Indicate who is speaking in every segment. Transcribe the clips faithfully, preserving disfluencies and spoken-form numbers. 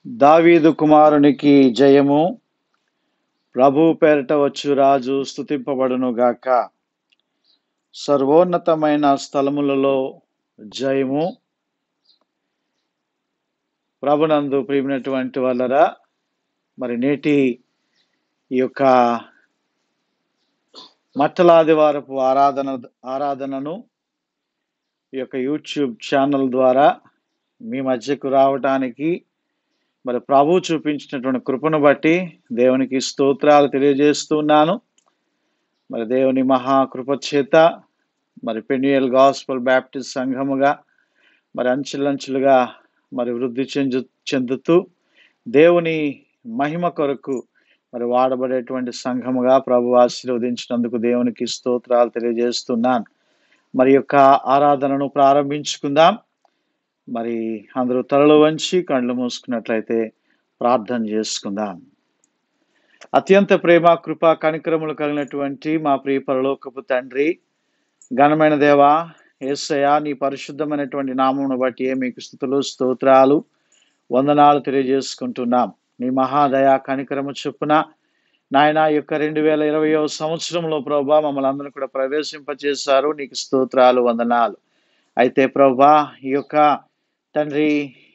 Speaker 1: దావీదు కుమారునికి జయము. ప్రభు పేరిట వచ్చు రాజు స్తుతింపబడును గాక. సర్వోన్నతమైన స్థలములలో జయము. ప్రభునందు ప్రియమైనటువంటి వాళ్ళరా, మరి నేటి ఈ యొక్క మట్టలాదివారపు ఆరాధన ఆరాధనను ఈ యొక్క యూట్యూబ్ ఛానల్ ద్వారా మీ మధ్యకు రావటానికి మరి ప్రభు చూపించినటువంటి కృపను బట్టి దేవునికి స్తోత్రాలు తెలియజేస్తున్నాను. మరి దేవుని మహాకృప చేత మరి పెన్యుయల్ గాస్పల్ బ్యాప్టిస్ట్ సంఘముగా మరి అంచెలంచెలుగా మరి వృద్ధి చెందు చెందుతూ దేవుని మహిమ కొరకు మరి వాడబడేటువంటి సంఘముగా ప్రభు ఆశీర్వదించినందుకు దేవునికి స్తోత్రాలు తెలియజేస్తున్నాను. మరి యొక్క ఆరాధనను ప్రారంభించుకుందాం. మరి అందరూ తలలు వంచి కళ్ళు మూసుకున్నట్లయితే ప్రార్థన చేసుకుందాం. అత్యంత ప్రేమ కృప కనికరములు కలిగినటువంటి మా ప్రియ పరలోకపు తండ్రి, ఘనమైన దేవా, యేసయ్య, నీ పరిశుద్ధమైనటువంటి నామమును బట్టి మీకు స్తుతులు స్తోత్రాలు వందనాలు తెలియజేసుకుంటున్నాం. నీ మహాదయా కనికరము చొప్పున నాయన యొక్క రెండు వేల ఇరవయో సంవత్సరంలో ప్రభా మమ్మల్ని అందరూ కూడా ప్రవేశింపచేశారు. నీకు స్తోత్రాలు వందనాలు. అయితే ప్రభా ఈ యొక్క తండ్రి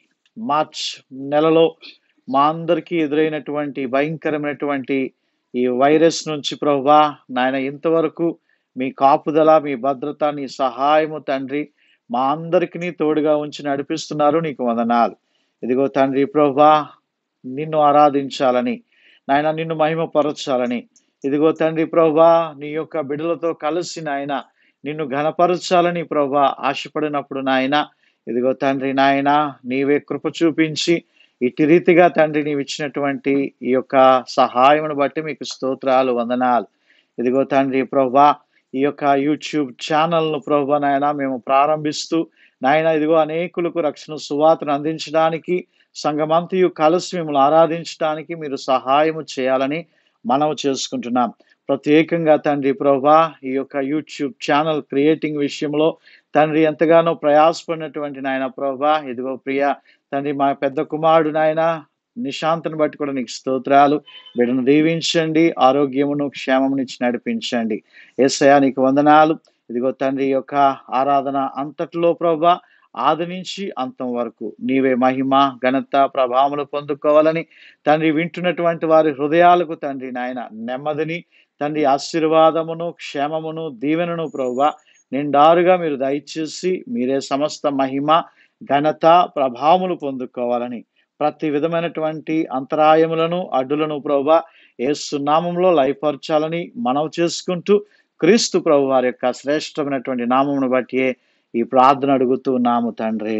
Speaker 1: మార్చ్ నెలలో మా అందరికీ ఎదురైనటువంటి భయంకరమైనటువంటి ఈ వైరస్ నుంచి ప్రభా నాయన ఇంతవరకు మీ కాపుదల, మీ భద్రత, నీ సహాయము తండ్రి మా అందరికీ తోడుగా ఉంచి నడిపిస్తున్నారు. నీకు వందనాలు. ఇదిగో తండ్రి ప్రభా, నిన్ను ఆరాధించాలని నాయన, నిన్ను మహిమపరచాలని, ఇదిగో తండ్రి ప్రభా నీ యొక్క బిడ్డలతో కలిసి నాయన నిన్ను ఘనపరచాలని ప్రభా ఆశపడినప్పుడు నాయన, ఇదిగో తండ్రి నాయన నీవే కృప చూపించి ఇటు రీతిగా తండ్రి నీవు ఇచ్చినటువంటి ఈ యొక్క సహాయమును బట్టి మీకు స్తోత్రాలు వందనాలు. ఇదిగో తండ్రి ప్రభా ఈ యొక్క యూట్యూబ్ ఛానల్ను ప్రభా నాయన మేము ప్రారంభిస్తూ నాయన ఇదిగో అనేకులకు రక్షణ సువార్తను అందించడానికి, సంఘమంతయు కలిసి మిమ్మల్ని ఆరాధించడానికి మీరు సహాయము చేయాలని మనవి చేసుకుంటున్నాం. ప్రత్యేకంగా తండ్రి ప్రభా ఈ యొక్క యూట్యూబ్ ఛానల్ క్రియేటింగ్ విషయంలో తండ్రి ఎంతగానో ప్రయాసపడినటువంటి నాయన ప్రభా, ఇదిగో ప్రియ తండ్రి మా పెద్ద కుమారుడు నాయన నిశాంతను బట్టి కూడా నీకు స్తోత్రాలు. బిడ్డను దీవించండి, ఆరోగ్యమును క్షేమమును ఇచ్చి నడిపించండి. యేసయ్య నీకు వందనాలు. ఇదిగో తండ్రి యొక్క ఆరాధన అంతట్లో ప్రభా ఆది నుంచి అంతం వరకు నీవే మహిమ, ఘనత, ప్రభావములు పొందుకోవాలని తండ్రి వింటున్నటువంటి వారి హృదయాలకు తండ్రి నాయన నెమ్మదిని తండ్రి ఆశీర్వాదమును, క్షేమమును, దీవెనను ప్రభా నిండారుగా మీరు దయచేసి మీరే సమస్త మహిమ, ఘనత, ప్రభావములు పొందుకోవాలని ప్రతి విధమైనటువంటి అంతరాయములను, అడ్డులను ప్రభా యేసు నామములో లయపరచాలని మనవి చేసుకుంటూ క్రీస్తు ప్రభు వారి యొక్క శ్రేష్టమైనటువంటి నామమును బట్టి ఈ ప్రార్థన అడుగుతూ నాము తండ్రి,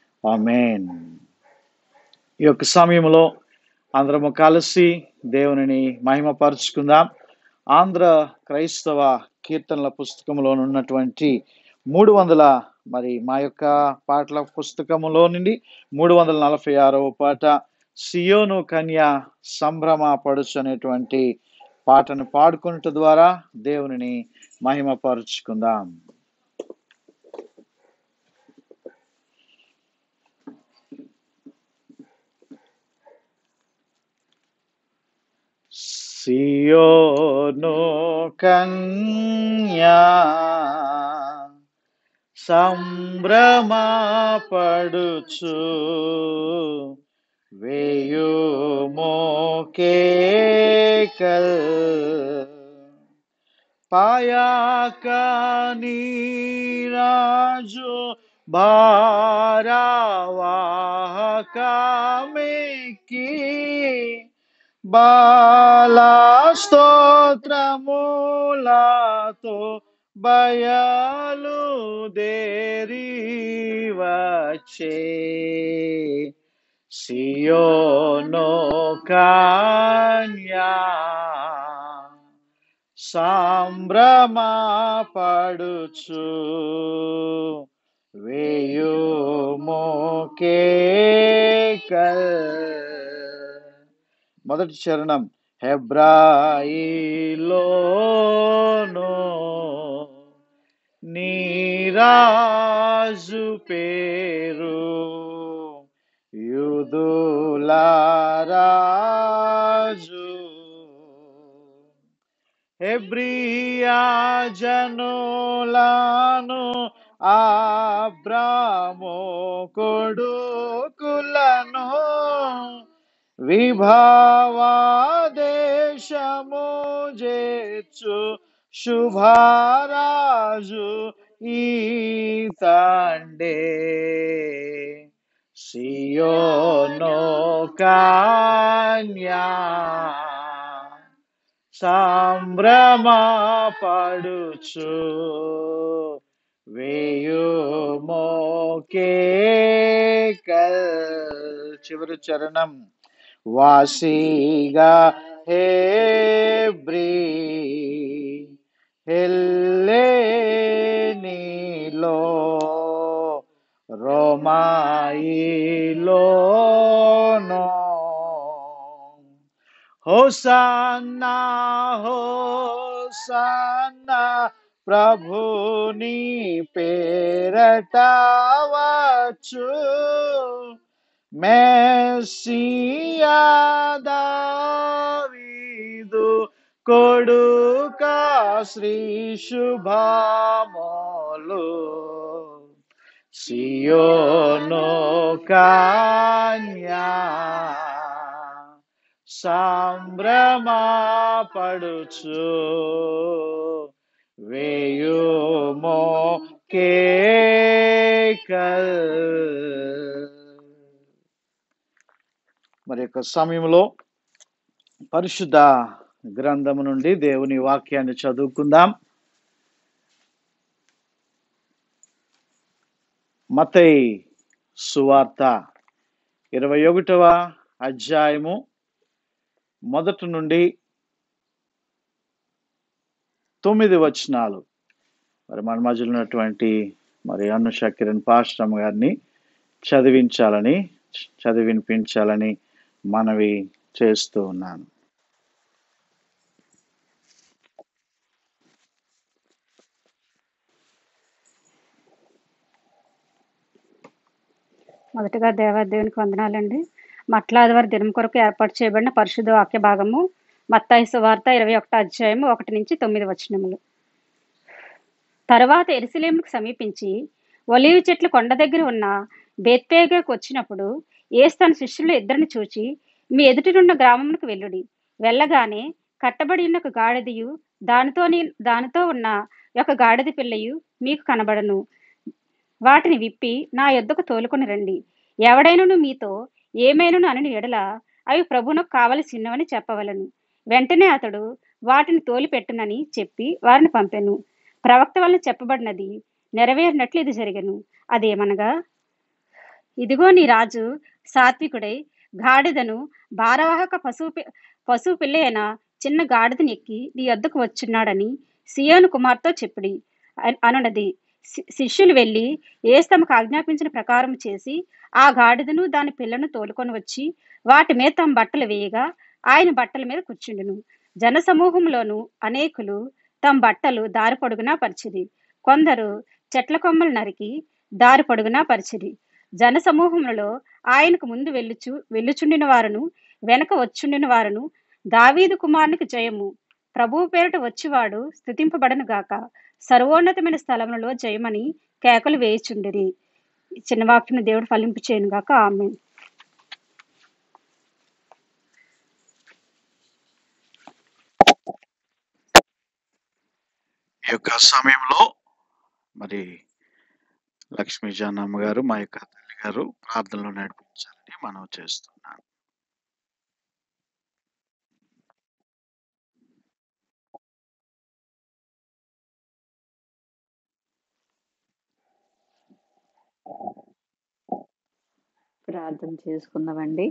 Speaker 1: ఆమేన్. ఈ యొక్క సమయంలో అందరము కలిసి దేవునిని మహిమపరుచుకుందాం. ఆంధ్ర క్రైస్తవ కీర్తనల పుస్తకంలో ఉన్నటువంటి మూడు వందల మరి మా యొక్క పాటల పుస్తకములో నుండి మూడు వందల నలభై ఆరవ పాట సియోను కన్య సంభ్రమ పడుచు అనేటువంటి పాటను పాడుకున్నట ద్వారా దేవునిని మహిమపరుచుకుందాం. సియోను కన్యా సంభ్రమ పడుచు వేయుమో కేకల్ పాయాక నీరాజు భారవాహక మెక్కి బాలా స్తోత్రములతో బయలు దేరి వచ్చే సియోను కన్యా సంభ్రమ పడుచు వేయుమో కేకల్. మొదటి చరణం హెబ్రాయిలోను నీరాజు పేరు యూదులా రాజు హెబ్రియా జనులను అబ్రాము కొడుకులను విభావా దేశము చేర్చు శుభరాజు ఈతండే సియోను కన్యా సంభ్రమపడుచు వేయుమో కేకల్ చివరి చరణం వాసిగా హెబ్రీ హెల్లెనీలో రోమాయిలోనో హోసన్నా హోసన్నా ప్రభుని పేరట వచ్చు మెస్సియా దావీదు కొడుకా శ్రీ శుభములు సియోను కన్యా సంభ్రమపడుచు వేయుమో కేకల్. మరి యొక్క సమయంలో పరిశుద్ధ గ్రంథము నుండి దేవుని వాక్యాన్ని చదువుకుందాం. మత్తయి సువార్త ఇరవై ఒకటవ అధ్యాయము మొదటి నుండి తొమ్మిది వచనాలు మరి మన మధ్యలో ఉన్నటువంటి మరి అనుష కిరణ్ పాస్టమ్ గారిని చదివించాలని చదివినిపించాలని మనవి చేస్తూ ఉన్నాను.
Speaker 2: మొదటగా దేవాదేవునికి వందనాలండి. మట్లాదివారి దినం కొరకు ఏర్పాటు చేయబడిన పరిశుద్ధ వాక్య భాగము మత్తయి సువార్త ఇరవై ఒకటో అధ్యాయము ఒకటి నుంచి తొమ్మిది వచనములు. తరువాత యెరూషలేముకు సమీపించి ఒలీవ చెట్ల కొండ దగ్గర ఉన్న బేత్పేగకు వచ్చినప్పుడు యేసు తన శిష్యులు ఇద్దరిని చూచి, మీ ఎదుటినున్న గ్రామమునకు వెళ్ళుడి. వెళ్ళగానే కట్టబడి ఉన్న ఒక గాడిదయు దానితో దానితో ఉన్న ఒక గాడిద పిల్లయు మీకు కనబడను. వాటిని విప్పి నా యొద్దకు తోలుకొని రండి. ఎవడైనను మీతో ఏమైనను అని ఎడల అవి ప్రభువునకు కావలసినవని చెప్పవలను. వెంటనే అతడు వాటిని తోలిపెట్టునని చెప్పి వారిని పంపెను. ప్రవక్త వలన చెప్పబడినది నెరవేరినట్లు ఇది జరిగెను. అదేమనగా, ఇదిగో నీ రాజు సాత్వికుడై గాడిదను భారవాహక పశువు పశువు పిల్ల అయిన చిన్న గాడిదని ఎక్కి నీ యొద్దకు వచ్చున్నాడని సియోను కుమార్తో చెప్పుడి అనున్నది. శిష్యులు వెళ్ళి యేసు తమకు ఆజ్ఞాపించిన ప్రకారం చేసి ఆ గాడిదను దాని పిల్లను తోలుకొని వచ్చి వాటి మీద తమ బట్టలు వేయగా ఆయన బట్టల మీద కూర్చుండును. జన సమూహంలోను అనేకులు తమ బట్టలు దారి పొడుగునా పరిచిరి. కొందరు చెట్ల కొమ్మలు నరికి దారి పొడుగునా పరిచిరి. జన సమూహములలో ఆయనకు ముందు వెళ్ళుచు వెళ్ళుచుండిన వారును వెనక వచ్చుండిన వారును దావీదు కుమారునికి జయము, ప్రభువు పేరిట వచ్చివాడు స్తుతింపబడను గాక, సర్వోన్నతమైన స్థలములలో జయమని కేకలు వేయుచుండిరి. చిన్న వాక్యం దేవుడు ఫలింపు చేయను గాక. ఆమేన్.
Speaker 1: ఈ యొక్క సమయంలో మరి లక్ష్మీ జానమ్మ గారు మా యొక్క తల్లి గారు ప్రార్థనలో నడిపించాలని మనం చేస్తున్నాం.
Speaker 3: ప్రార్థన చేసుకుందామండి.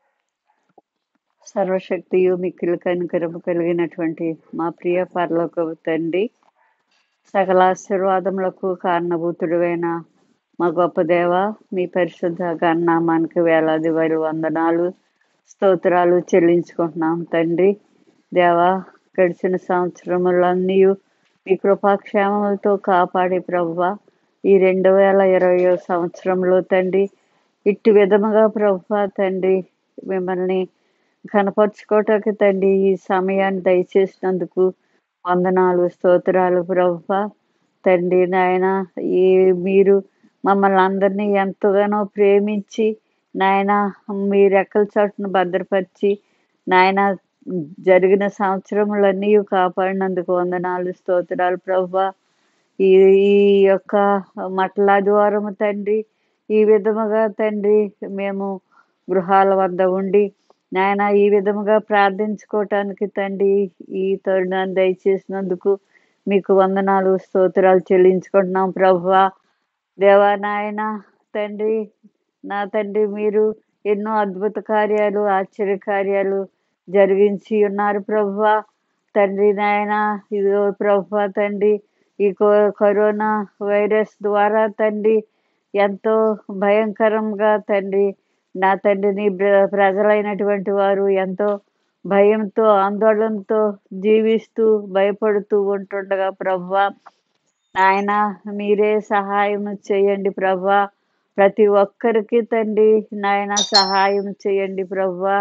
Speaker 3: సర్వశక్తియు మిక్కిలి కనికరము కలిగినటువంటి మా ప్రియ పరలోకపు తండ్రి, సకల ఆశీర్వాదములకు కారణభూతుడైన మా గొప్ప దేవ, మీ పరిశుద్ధ గణనామానికి వేలాది వారి వందనాలు స్తోత్రాలు చెల్లించుకుంటున్నాం తండ్రి. దేవా, గడిచిన సంవత్సరములన్నీ మీ కృపాక్షేమములతో కాపాడి ప్రభువా, ఈ రెండు వేల ఇరవై సంవత్సరంలో తండ్రి ఇట్టి విధముగా ప్రభువా తండ్రి మిమ్మల్ని కనపరుచుకోవటానికి తండ్రి ఈ సమయాన్ని దయచేసినందుకు వందనాలు, స్తోత్రాలు ప్రభువా. తండ్రి నాయన, ఈ మీరు మమ్మల్ని అందరినీ ఎంతగానో ప్రేమించి నాయన మీ రెక్కల చాటును భద్రపరిచి నాయన జరిగిన సంవత్సరములన్నీ కాపాడినందుకు వందనాలు, స్తోత్రాలు ప్రభువా. ఈ ఈ యొక్క మట్ల ద్వారము తండ్రి ఈ విధముగా తండ్రి మేము గృహాల వద్ద ఉండి నాయన ఈ విధముగా ప్రార్థించుకోవటానికి తండ్రి ఈ తరుణాన్ని దయచేసినందుకు మీకు వందనాలు, స్తోత్రాలు చెల్లించుకుంటున్నాం ప్రభువా. దేవా నాయన తండ్రి, నా తండ్రి మీరు ఎన్నో అద్భుత కార్యాలు, ఆశ్చర్య కార్యాలు జరిగించి ఉన్నారు ప్రభువా. తండ్రి నాయన ఇదిగో ప్రభువా తండ్రి, ఈ కరోనా వైరస్ ద్వారా తండ్రి ఎంతో భయంకరంగా తండ్రి నా తండ్రి నీ ప్రజలైనటువంటి వారు ఎంతో భయంతో ఆందోళనతో జీవిస్తూ భయపడుతూ ఉంటుండగా ప్రభువా నాయన మీరే సహాయం చేయండి ప్రభువా. ప్రతి ఒక్కరికి తండ్రి నాయన సహాయం చేయండి ప్రభువా.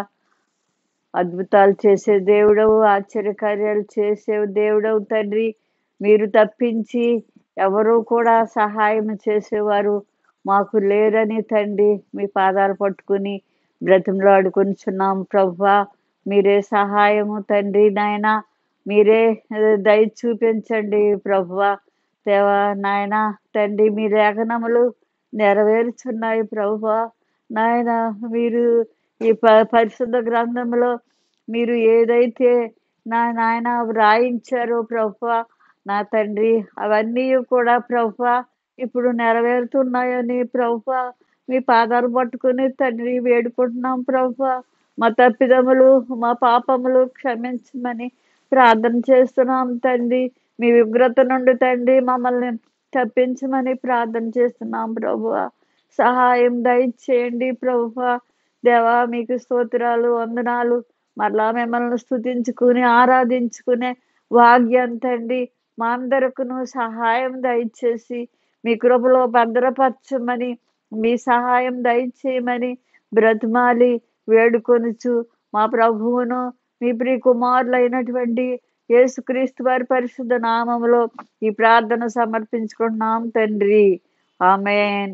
Speaker 3: అద్భుతాలు చేసే దేవుడవు, ఆశ్చర్యకార్యాలు చేసే దేవుడవు తండ్రి. మీరు తప్పించి ఎవరు కూడా సహాయం చేసేవారు మాకు లేరని తండ్రి మీ పాదాలు పట్టుకుని బ్రతిమలాడుకొనిచున్నాం ప్రభువా. మీరే సహాయము తండ్రి నాయన, మీరే దయ చూపించండి ప్రభువా. దేవా నాయన తండ్రి మీ లేఖనములు నెరవేరుచున్నాయి ప్రభువా. నాయన మీరు ఈ ప పరిశుద్ధ గ్రంథంలో మీరు ఏదైతే నా నాయన వ్రాయించారో ప్రభువా నా తండ్రి అవన్నీ కూడా ప్రభువా ఇప్పుడు నెరవేరుతున్నాయని ప్రభువా మీ పాదాలు పట్టుకుని తండ్రి వేడుకుంటున్నాం ప్రభువా. మా తప్పిదములు మా పాపములు క్షమించమని ప్రార్థన చేస్తున్నాం తండ్రి. మీ ఉగ్రత నుండి తండ్రి మమ్మల్ని తప్పించమని ప్రార్థన చేస్తున్నాం ప్రభువా. సహాయం దయచేయండి ప్రభువా. దేవా మీకు స్తోత్రాలు, వందనాలు. మరలా మిమ్మల్ని స్తుతించుకుని ఆరాధించుకునే భాగ్యం తండ్రి మా అందరికును సహాయం దయచేసి మీ కృపలో భద్రపరచమని మీ సహాయం దయచేయమని బ్రతిమాలి వేడుకొనుచు మా ప్రభువును మీ ప్రియ కుమారులైనటువంటి యేసుక్రీస్తు వారి పరిశుద్ధ నామములో ఈ ప్రార్థన సమర్పించుకుంటున్నాం తండ్రి. ఆమేన్.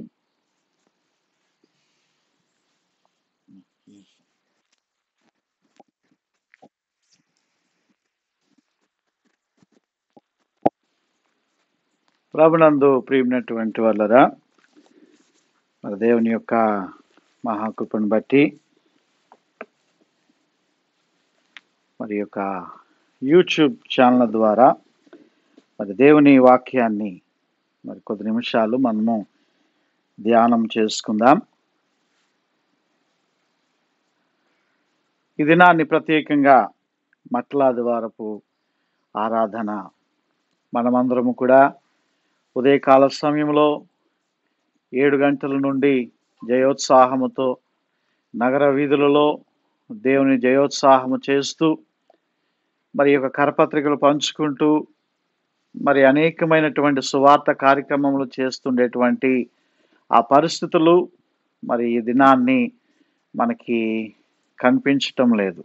Speaker 1: ప్రభునందు ప్రియమైనటువంటి వాళ్ళరా, మరి దేవుని యొక్క మహాకృపను బట్టి మరి యొక్క యూట్యూబ్ ఛానల్ ద్వారా మరి దేవుని వాక్యాన్ని మరి కొద్ది నిమిషాలు మనము ధ్యానం చేసుకుందాం. ఈ దినాన్ని ప్రత్యేకంగా మట్ల ద్వారపు ఆరాధన మనమందరము కూడా ఉదయకాల సమయంలో ఏడు గంటల నుండి జయోత్సాహముతో నగర వీధులలో దేవుని జయోత్సాహము చేస్తూ మరి యొక్క కరపత్రికలు పంచుకుంటూ మరి అనేకమైనటువంటి సువార్త కార్యక్రమములు చేస్తుండేటువంటి ఆ పరిస్థితులు మరి ఈ దినాన్ని మనకి కనిపించటం లేదు.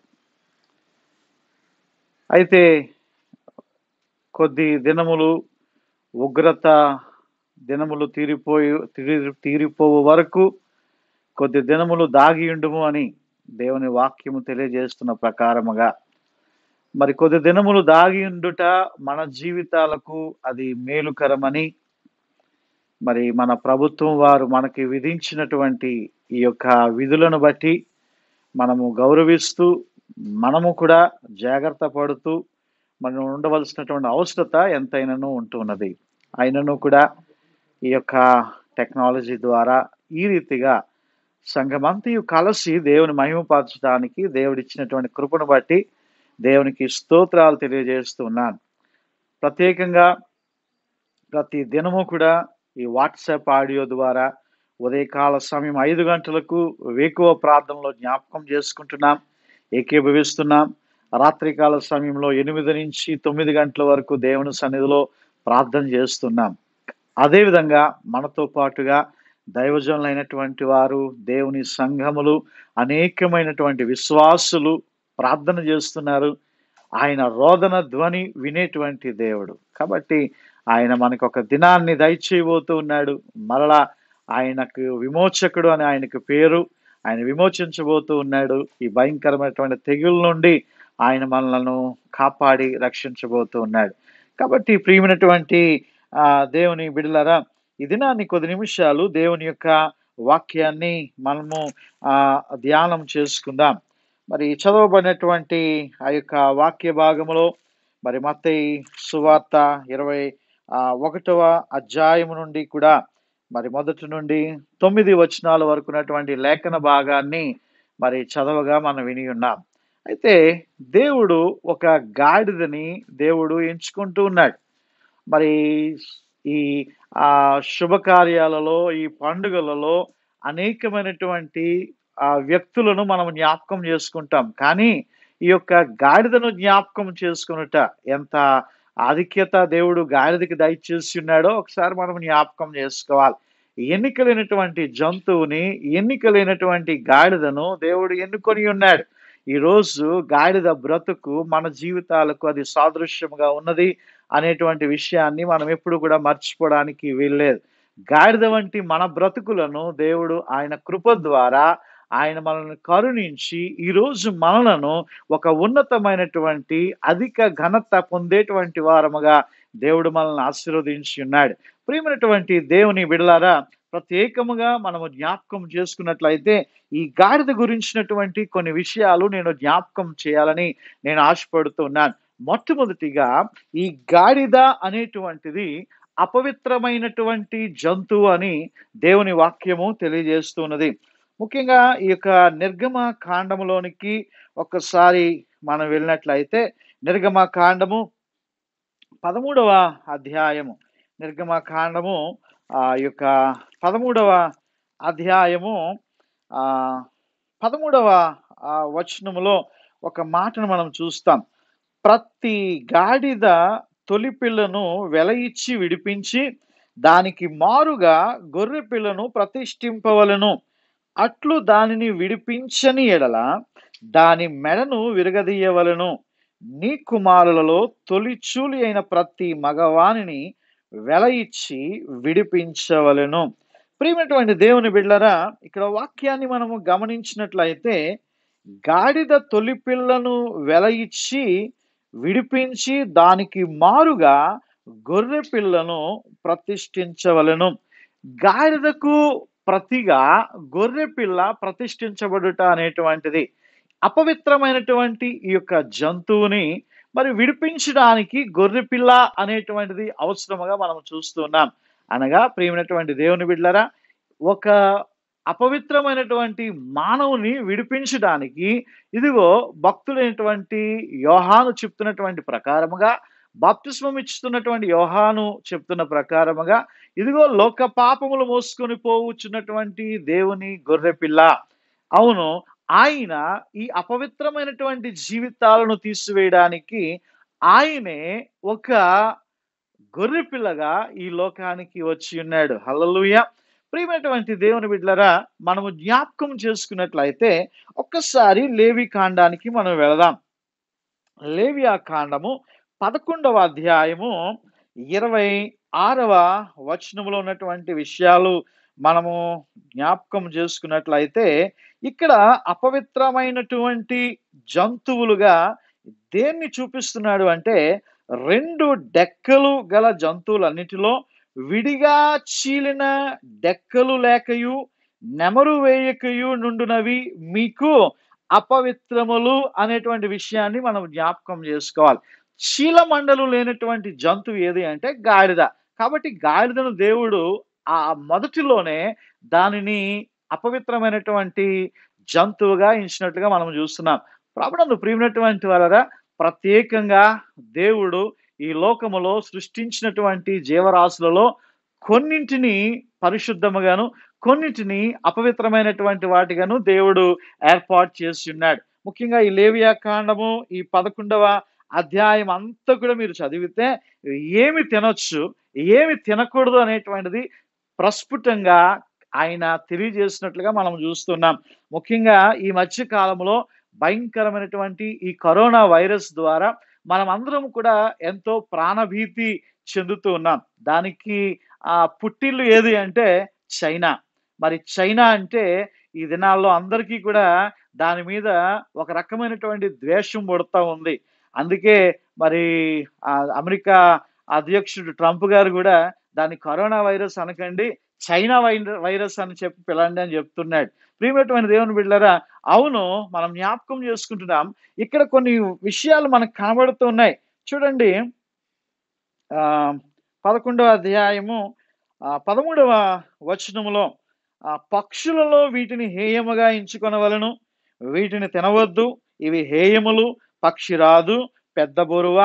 Speaker 1: అయితే కొద్ది దినములు ఉగ్రత దినములు తీరిపోయి తీరి తీరిపోవు వరకు కొద్ది దినములు దాగి ఉండుము అని దేవుని వాక్యము తెలియజేస్తున్న ప్రకారముగా మరి కొద్ది దినములు దాగి ఉండుట మన జీవితాలకు అది మేలుకరమని మరి మన ప్రభుత్వం వారు మనకి విధించినటువంటి ఈ యొక్క విధులను బట్టి మనము గౌరవిస్తూ మనము కూడా జాగ్రత్త పడుతూ మనం ఉండవలసినటువంటి అవసరత ఎంతైనాను ఉంటున్నది. అయినను కూడా ఈ యొక్క టెక్నాలజీ ద్వారా ఈ రీతిగా సంఘమంతయు కలిసి దేవుని మహిమపరచడానికి దేవుడిచ్చినటువంటి కృపను బట్టి దేవునికి స్తోత్రాలు తెలియజేస్తున్నాను. ప్రత్యేకంగా ప్రతి దినము కూడా ఈ వాట్సాప్ ఆడియో ద్వారా ఉదయకాల సమయం ఐదు గంటలకు వేకువ ప్రార్థనలో జ్ఞాపకం చేసుకుంటున్నాం, ఏకీభవిస్తున్నాం. రాత్రికాల సమయంలో ఎనిమిది నుంచి తొమ్మిది గంటల వరకు దేవుని సన్నిధిలో ప్రార్థన చేస్తున్నాం. అదేవిధంగా మనతో పాటుగా దైవజనులైనటువంటి వారు, దేవుని సంఘములు, అనేకమైనటువంటి విశ్వాసులు ప్రార్థన చేస్తున్నారు. ఆయన రోదన ధ్వని వినేటువంటి దేవుడు. కాబట్టి ఆయన మనకు ఒక దినాన్ని దయచేయబోతూ ఉన్నాడు. మరలా ఆయనకు విమోచకుడు అని ఆయనకు పేరు. ఆయన విమోచించబోతూ ఉన్నాడు. ఈ భయంకరమైనటువంటి తెగుల నుండి ఆయన మనలను కాపాడి రక్షించబోతూ ఉన్నాడు. కాబట్టి ప్రియమైనటువంటి ఆ దేవుని బిడ్డలారా, ఈ దినాన్ని కొద్ది నిమిషాలు దేవుని యొక్క వాక్యాన్ని మనము ఆ ధ్యానం చేసుకుందాం. మరి చదవబడినటువంటి ఆ యొక్క వాక్య భాగములో మరి మత్తయి సువార్త ఇరవై ఆ ఒకటవ అధ్యాయము నుండి కూడా మరి మొదటి నుండి తొమ్మిది వచనాల వరకు ఉన్నటువంటి లేఖన భాగాన్ని మరి చదవగా మనం విని ఉన్నాం. అయితే దేవుడు ఒక గాడిదని దేవుడు ఎంచుకుంటూ ఉన్నాడు. మరి ఈ ఆ శుభకార్యాలలో, ఈ పండుగలలో అనేకమైనటువంటి ఆ వ్యక్తులను మనం జ్ఞాపకం చేసుకుంటాం. కానీ ఈ యొక్క గాడిదను జ్ఞాపకం చేసుకున్నట ఎంత ఆధిక్యత దేవుడు గాడిదకి దయచేసి ఉన్నాడో ఒకసారి మనం జ్ఞాపకం చేసుకోవాలి. ఎన్నికలైనటువంటి జంతువుని, ఎన్నికలైనటువంటి గాడిదను దేవుడు ఎన్నుకొని ఉన్నాడు. ఈరోజు గాడిద బ్రతుకు మన జీవితాలకు అది సాదృశ్యంగా ఉన్నది అనేటువంటి విషయాన్ని మనం ఎప్పుడు కూడా మర్చిపోవడానికి వీల్లేదు. గాడిద వంటి మన బ్రతుకులను దేవుడు ఆయన కృప ద్వారా ఆయన మనల్ని కరుణించి ఈరోజు మనలను ఒక ఉన్నతమైనటువంటి అధిక ఘనత పొందేటువంటి వారముగా దేవుడు మనల్ని ఆశీర్వదించి ఉన్నాడు. ప్రియమైనటువంటి దేవుని బిడ్డలారా, ప్రత్యేకముగా మనము జ్ఞాపకం చేసుకున్నట్లయితే ఈ గాడిద గురించినటువంటి కొన్ని విషయాలు నేను జ్ఞాపకం చేయాలని నేను ఆశపడుతున్నాను. మొట్టమొదటిగా ఈ గాడిద అనేటువంటిది అపవిత్రమైనటువంటి జంతువు అని దేవుని వాక్యము తెలియజేస్తున్నది. ముఖ్యంగా ఈ యొక్క నిర్గమ కాండములోనికి ఒక్కసారి మనం వెళ్ళినట్లయితే నిర్గమ కాండము పదమూడవ అధ్యాయము నిర్గమ కాండము ఆ యొక్క పదమూడవ అధ్యాయము ఆ పదమూడవ ఆ వచనములో ఒక మాటను మనం చూస్తాం. ప్రతి గాడిద తొలి పిల్లను వెల ఇచ్చి విడిపించి దానికి మారుగా గొర్రె పిల్లను ప్రతిష్ఠింపవలను. అట్లు దానిని విడిపించని ఎడల దాని మెడను విరగదీయవలను. నీ కుమారులలో తొలిచూలి అయిన ప్రతి మగవానిని వెల ఇచ్చి విడిపించవలను. ప్రియమైనటువంటి దేవుని బిడ్డలారా, ఇక్కడ వాక్యాన్ని మనము గమనించినట్లయితే గాడిద తొలి పిల్లను వెల ఇచ్చి విడిపించి దానికి మారుగా గొర్రె పిల్లను ప్రతిష్ఠించవలను. గాడిదకు ప్రతిగా గొర్రె పిల్ల ప్రతిష్ఠించబడుట అనేటువంటిది అపవిత్రమైనటువంటి ఈ యొక్క జంతువుని మరి విడిపించడానికి గొర్రె పిల్ల అనేటువంటిది అవసరముగా మనం చూస్తున్నాం. అనగా ప్రియమైనటువంటి దేవుని బిడ్డలారా, ఒక అపవిత్రమైనటువంటి మానవుని విడిపించడానికి ఇదిగో భక్తుడైనటువంటి యోహాను చెప్తున్నటువంటి ప్రకారముగా, బాప్తిస్మం ఇస్తున్నటువంటి యోహాను చెప్తున్న ప్రకారముగా ఇదిగో లోక పాపములు మోసుకొని పోవచ్చున్నటువంటి దేవుని గొర్రె పిల్ల. అవును, ఆయన ఈ అపవిత్రమైనటువంటి జీవితాలను తీసివేయడానికి ఆయనే ఒక గొర్రె పిల్లగా ఈ లోకానికి వచ్చి ఉన్నాడు. హల్లెలూయా. ప్రియమైనటువంటి దేవుని బిడ్డలారా, మనము జ్ఞాపకం చేసుకున్నట్లయితే ఒక్కసారి లేవి కాండానికి మనం వెళదాం. లేవియా కాండము పదకొండవ అధ్యాయము ఇరవై ఆరవ వచనములో ఉన్నటువంటి విషయాలు మనము జ్ఞాపకం చేసుకున్నట్లయితే ఇక్కడ అపవిత్రమైనటువంటి జంతువులుగా దేన్ని చూపిస్తున్నాడు అంటే రెండు డెక్కలు గల జంతువులన్నిటిలో విడిగా చీలిన డెక్కలు లేకయు నెమరు వేయకయు నుండునవి మీకు అపవిత్రములు అనేటువంటి విషయాన్ని మనం జ్ఞాపకం చేసుకోవాలి. చీలమండలు లేనటువంటి జంతువు ఏది అంటే గాడిద. కాబట్టి గాడిదను దేవుడు ఆ మొదటిలోనే దానిని అపవిత్రమైనటువంటి జంతువుగా ఎంచినట్లుగా మనం చూస్తున్నాం. ప్రభునందు ప్రియమైనటువంటి వారా, ప్రత్యేకంగా దేవుడు ఈ లోకములో సృష్టించినటువంటి జీవరాశులలో కొన్నింటిని పరిశుద్ధముగాను కొన్నింటిని అపవిత్రమైనటువంటి వాటిగాను దేవుడు ఏర్పాటు చేసి ఉన్నాడు. ముఖ్యంగా ఈ లేవియా కాండము ఈ పదకొండవ అధ్యాయం అంతా కూడా మీరు చదివితే ఏమి తినొచ్చు ఏమి తినకూడదు అనేటువంటిది ప్రస్ఫుటంగా ఆయన తెలియజేసినట్లుగా మనం చూస్తున్నాం. ముఖ్యంగా ఈ మధ్య కాలంలో భయంకరమైనటువంటి ఈ కరోనా వైరస్ ద్వారా మనం అందరం కూడా ఎంతో ప్రాణభీతి చెందుతూ ఉన్నాం. దానికి ఆ పుట్టిల్లు ఏది అంటే చైనా. మరి చైనా అంటే ఈ దినాల్లో అందరికీ కూడా దాని మీద ఒక రకమైనటువంటి ద్వేషం పుడతా ఉంది. అందుకే మరి ఆ అమెరికా అధ్యక్షుడు ట్రంప్ గారు కూడా దాన్ని కరోనా వైరస్ అనకండి, చైనా వైర వైరస్ అని చెప్పి పిలండి అని చెప్తున్నాడు. ప్రియమైనటువంటి దేవుని బిడ్డలారా, అవును, మనం జ్ఞాపకం చేసుకుంటున్నాం. ఇక్కడ కొన్ని విషయాలు మనకు కనబడుతున్నాయి. చూడండి, ఆ పదకొండవ అధ్యాయము ఆ పదమూడవ వచనములో, ఆ పక్షులలో వీటిని హేయముగా ఎంచుకొనవలను, వీటిని తినవద్దు, ఇవి హేయములు, పక్షి రాదు, పెద్ద బొరువ,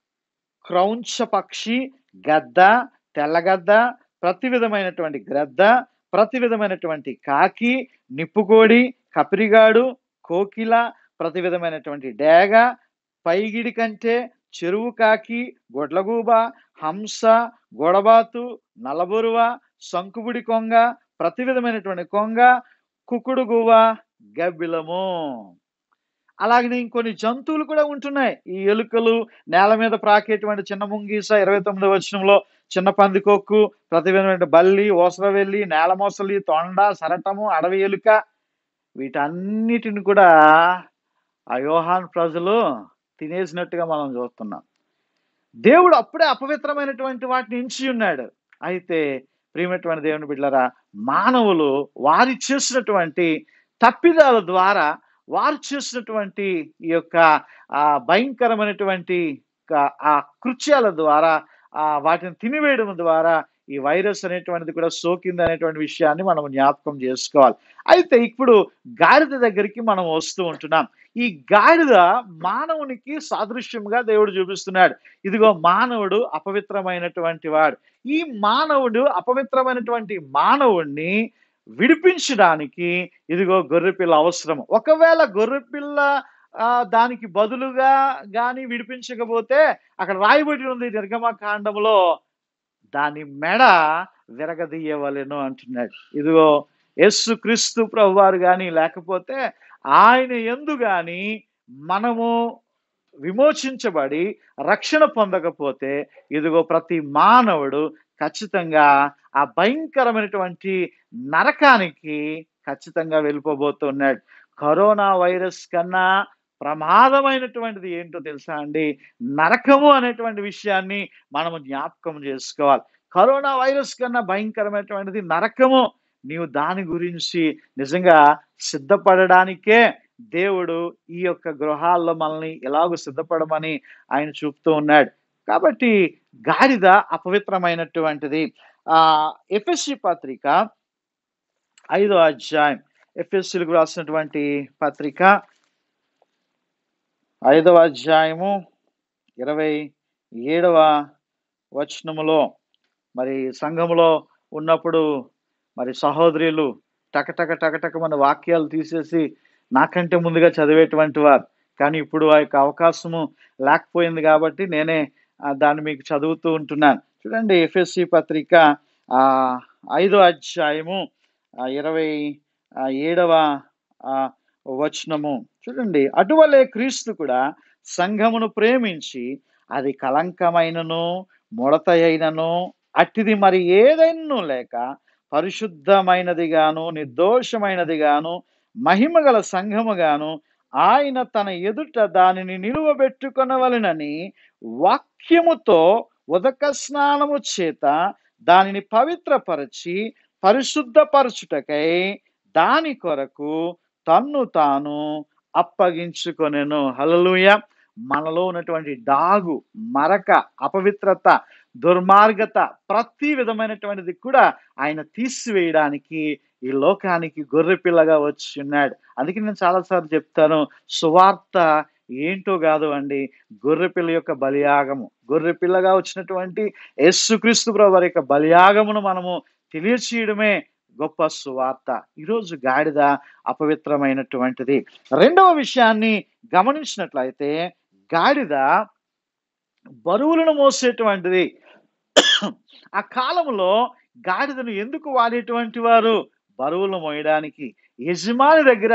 Speaker 1: క్రౌంచ పక్షి, గద్ద, తెల్లగద్ద, ప్రతి విధమైనటువంటి గ్రద్ద, ప్రతి విధమైనటువంటి కాకి, నిప్పుకోడి, కపిరిగాడు, కోకిల, ప్రతి విధమైనటువంటి డేగ, పైగిడి కంటే, చెరువు కాకి, గొడ్లగూబ, హంస, గొడబాతు, నల్లబొరువ, శంకుబుడి కొంగ, ప్రతి విధమైనటువంటి కొంగ, కుకుడుగువ, గబ్బిలము. అలాగనే ఇంకొన్ని జంతువులు కూడా ఉంటున్నాయి. ఈ ఎలుకలు, నేల మీద ప్రాకేటువంటి చిన్న ముంగీస, ఇరవై తొమ్మిదవ వచనంలో చిన్న పందికొక్కు, ప్రతి విధమైన బల్లి, ఓసరవెల్లి, నేల మొసలి, తొండ, సరటము, అడవి ఎలుక, వీటన్నిటిని కూడా ఆ యోహాను ప్రజలు తినేసినట్టుగా మనం చూస్తున్నాం. దేవుడు అప్పుడే అపవిత్రమైనటువంటి వాటిని ఎంచి ఉన్నాడు. అయితే ప్రియమైనటువంటి దేవుని బిడ్డలారా, మానవులు వారి చేసినటువంటి తప్పిదాల ద్వారా, వారు చేసినటువంటి ఈ యొక్క ఆ భయంకరమైనటువంటి ఆ కృత్యాల ద్వారా, ఆ వాటిని తినివేయడం ద్వారా ఈ వైరస్ అనేటువంటిది కూడా సోకింది అనేటువంటి విషయాన్ని మనం జ్ఞాపకం చేసుకోవాలి. అయితే ఇప్పుడు గాడిద దగ్గరికి మనం వస్తూ ఉంటున్నాం. ఈ గాడిద మానవునికి సాదృశ్యంగా దేవుడు చూపిస్తున్నాడు. ఇదిగో మానవుడు అపవిత్రమైనటువంటి వాడు. ఈ మానవుడు అపవిత్రమైనటువంటి మానవుణ్ణి విడిపించడానికి ఇదిగో గొర్రెపిల్ల అవసరం. ఒకవేళ గొర్రెపిల్ల ఆ దానికి బదులుగా గాని విడిపించకపోతే, అక్కడ రాయబడి ఉంది నిర్గమకాండములో, దాని మెడ విరగదీయవలెను అంటున్నాడు. ఇదిగో యేసుక్రీస్తు ప్రభువారు గాని, లేకపోతే ఆయన యందు గాని మనము విమోచించబడి రక్షణ పొందకపోతే, ఇదిగో ప్రతి మానవుడు ఖచ్చితంగా ఆ భయంకరమైనటువంటి నరకానికి ఖచ్చితంగా వెళ్ళిపోబోతున్నాడు. కరోనా వైరస్ కన్నా ప్రమాదమైనటువంటిది ఏంటో తెలుసా అండి? నరకము అనేటువంటి విషయాన్ని మనము జ్ఞాపకం చేసుకోవాలి. కరోనా వైరస్ కన్నా భయంకరమైనటువంటిది నరకము. నీవు దాని గురించి నిజంగా సిద్ధపడడానికే దేవుడు ఈ యొక్క గృహాల్లో మనల్ని ఎలాగో సిద్ధపడమని ఆయన చూపుతూ ఉన్నాడు. కాబట్టి గాడిద అపవిత్రమైనటువంటిది. ఆ ఎఫెసీ పత్రిక ఐదో అధ్యాయం, ఎఫెసీలకు రాసినటువంటి పత్రిక ఐదవ అధ్యాయము ఇరవై ఏడవ వచనములో, మరి సంఘములో ఉన్నప్పుడు మరి సహోదరులు టకటక టకటక మన వాక్యాలు తీసేసి నాకంటే ముందుగా చదివేటువంటి వారు. కానీ ఇప్పుడు ఆ యొక్క అవకాశము లేకపోయింది కాబట్టి నేనే దాన్ని మీకు చదువుతూ ఉంటున్నాను. చూడండి, ఎఫెసీ పత్రిక ఆ ఐదో అధ్యాయము ఇరవై ఏడవ వచనము చూడండి. అటువలే క్రీస్తు కూడా సంఘమును ప్రేమించి అది కలంకమైనను ముడత అయినను అట్టిది మరి ఏదైనా లేక పరిశుద్ధమైనది గాను నిర్దోషమైనది గాను మహిమగల సంఘము గాను ఆయన తన ఎదుట దానిని నిలువబెట్టుకొనవలెనని వాక్యముతో ఉదక స్నానము చేత దానిని పవిత్రపరచి పరిశుద్ధపరచుటకై దాని కొరకు తన్ను తాను అప్పగించుకొనెను. హల్లెలూయా. మనలో ఉన్నటువంటి డాగు, మరక, అపవిత్రత, దుర్మార్గత, ప్రతి విధమైనటువంటిది కూడా ఆయన తీసివేయడానికి ఈ లోకానికి గొర్రెపిల్లగా వచ్చి ఉన్నాడు. అందుకే నేను చాలాసార్లు చెప్తాను, సువార్త ఏంటో కాదు అండి, గొర్రెపిల్ల యొక్క బలియాగము. గొర్రెపిల్లగా వచ్చినటువంటి యేసుక్రీస్తు ప్రభువారి యొక్క బలియాగమును మనము తెలియచేయడమే గొప్ప సువార్త. ఈరోజు గాడిద అపవిత్రమైనటువంటిది. రెండవ విషయాన్ని గమనించినట్లయితే, గాడిద బరువులను మోసేటువంటిది. ఆ కాలంలో గాడిదను ఎందుకు వాడేటువంటి వారు? బరువులు మోయడానికి. యజమాని దగ్గర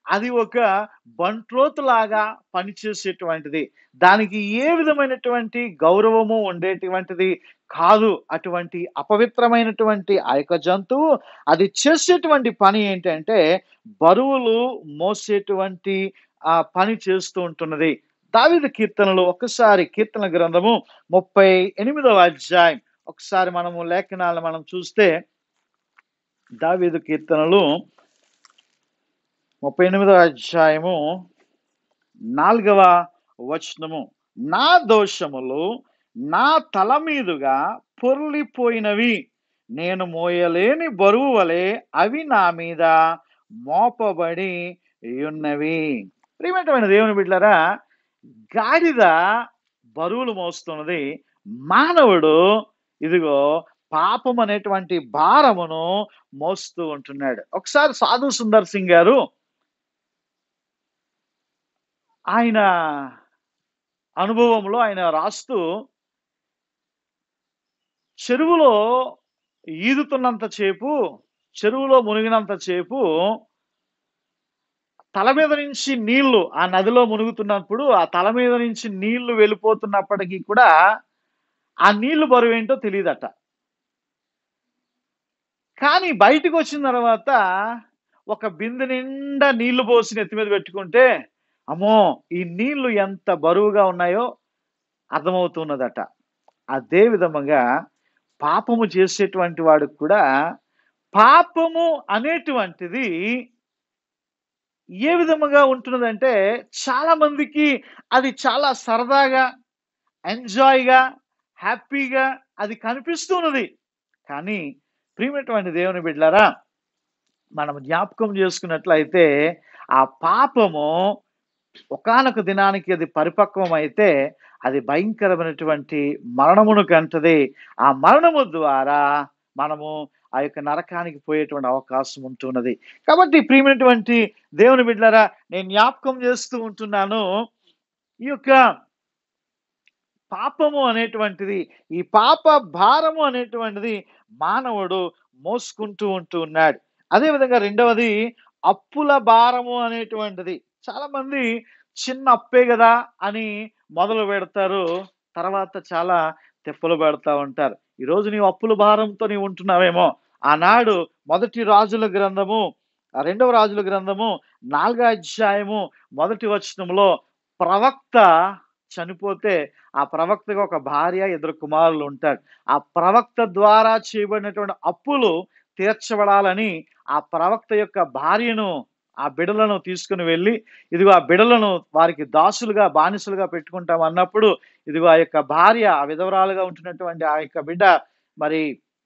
Speaker 1: అది ఒక బంట్రోతులాగా పనిచేసేటువంటిది. దానికి ఏ విధమైనటువంటి గౌరవము ఉండేటువంటిది కాదు. అటువంటి అపవిత్రమైనటువంటి ఆ యొక్క జంతువు అది చేసేటువంటి పని ఏంటంటే బరువులు మోసేటువంటి ఆ పని చేస్తూ ఉంటున్నది. దావీదు కీర్తనలు ఒక్కసారి కీర్తన గ్రంథము ముప్పై ఎనిమిదవ అధ్యాయం ఒకసారి మనము లేఖనాలను మనం చూస్తే దావీదు కీర్తనలు ముప్పై ఎనిమిదవ అధ్యాయము నాలుగవ వచనము. నా దోషములు నా తల మీదుగా పొర్లిపోయినవి, నేను మోయలేని బరువు వలె అవి నా మీద మోపబడి ఉన్నవి. ప్రియమైన దేవుని బిడ్డలారా, గాడిద బరువులు మోస్తున్నది, మానవుడు ఇదిగో పాపం అనేటువంటి భారమును మోస్తూ ఉంటున్నాడు. ఒకసారి సాధు సుందర్ సింగ్ గారు ఆయన అనుభవంలో ఆయన రాస్తూ, చెరువులో ఈదుతున్నంత సేపు, చెరువులో మునిగినంత సేపు తల మీద నుంచి నీళ్లు ఆ నదిలో మునుగుతున్నప్పుడు ఆ తల మీద నుంచి నీళ్లు వెళ్ళిపోతున్నప్పటికీ కూడా ఆ నీళ్లు బరువు ఏంటో తెలియదట. కానీ బయటకు వచ్చిన తర్వాత ఒక బిందె నిండా నీళ్లు పోసి నెత్తి మీద పెట్టుకుంటే అమ్మో ఈ నీళ్లు ఎంత బరువుగా ఉన్నాయో అర్థమవుతున్నదట. అదే విధముగా పాపము చేసేటువంటి వాడికి కూడా పాపము అనేటువంటిది ఏ విధముగా ఉంటున్నదంటే చాలా మందికి అది చాలా సరదాగా, ఎంజాయ్గా, హ్యాపీగా అది కనిపిస్తున్నది. కానీ ప్రియమైనటువంటి దేవుని బిడ్డలారా, మనం జ్ఞాపకం చేసుకున్నట్లయితే ఆ పాపము ఒకానొక దినానికి అది పరిపక్వం అయితే అది భయంకరమైనటువంటి మరణమును కంటది. ఆ మరణము ద్వారా మనము ఆ యొక్క నరకానికి పోయేటువంటి అవకాశం ఉంటున్నది. కాబట్టి ప్రియమైనటువంటి దేవుని బిడ్డలారా, నేను జ్ఞాపకం చేస్తూ ఉంటున్నాను, ఈ యొక్క పాపము అనేటువంటిది, ఈ పాప భారము అనేటువంటిది మానవుడు మోసుకుంటూ ఉంటూ ఉన్నాడు. అదేవిధంగా రెండవది అప్పుల భారము అనేటువంటిది. చాలా మంది చిన్న అప్పే కదా అని మొదలు పెడతారు, తర్వాత చాలా తెప్పలు పెడతా ఉంటారు. ఈరోజు నీవు అప్పుల భారంతో నీవు ఉంటున్నావేమో. ఆనాడు మొదటి రాజుల గ్రంథము రెండవ రాజుల గ్రంథము నాలుగో అధ్యాయము మొదటి వచనంలో ప్రవక్త చనిపోతే ఆ ప్రవక్తగా ఒక భార్య, ఇద్దరు కుమారులు ఉంటారు. ఆ ప్రవక్త ద్వారా చేయబడినటువంటి అప్పులు తీర్చబడాలని ఆ ప్రవక్త యొక్క భార్యను, ఆ బిడలను తీసుకుని వెళ్ళి ఇదిగో ఆ బిడలను వారికి దాసులుగా, బానిసలుగా పెట్టుకుంటాం అన్నప్పుడు ఇదిగో ఆ యొక్క భార్య, ఆ విధవరాలుగా ఉంటున్నటువంటి ఆ యొక్క బిడ్డ మరి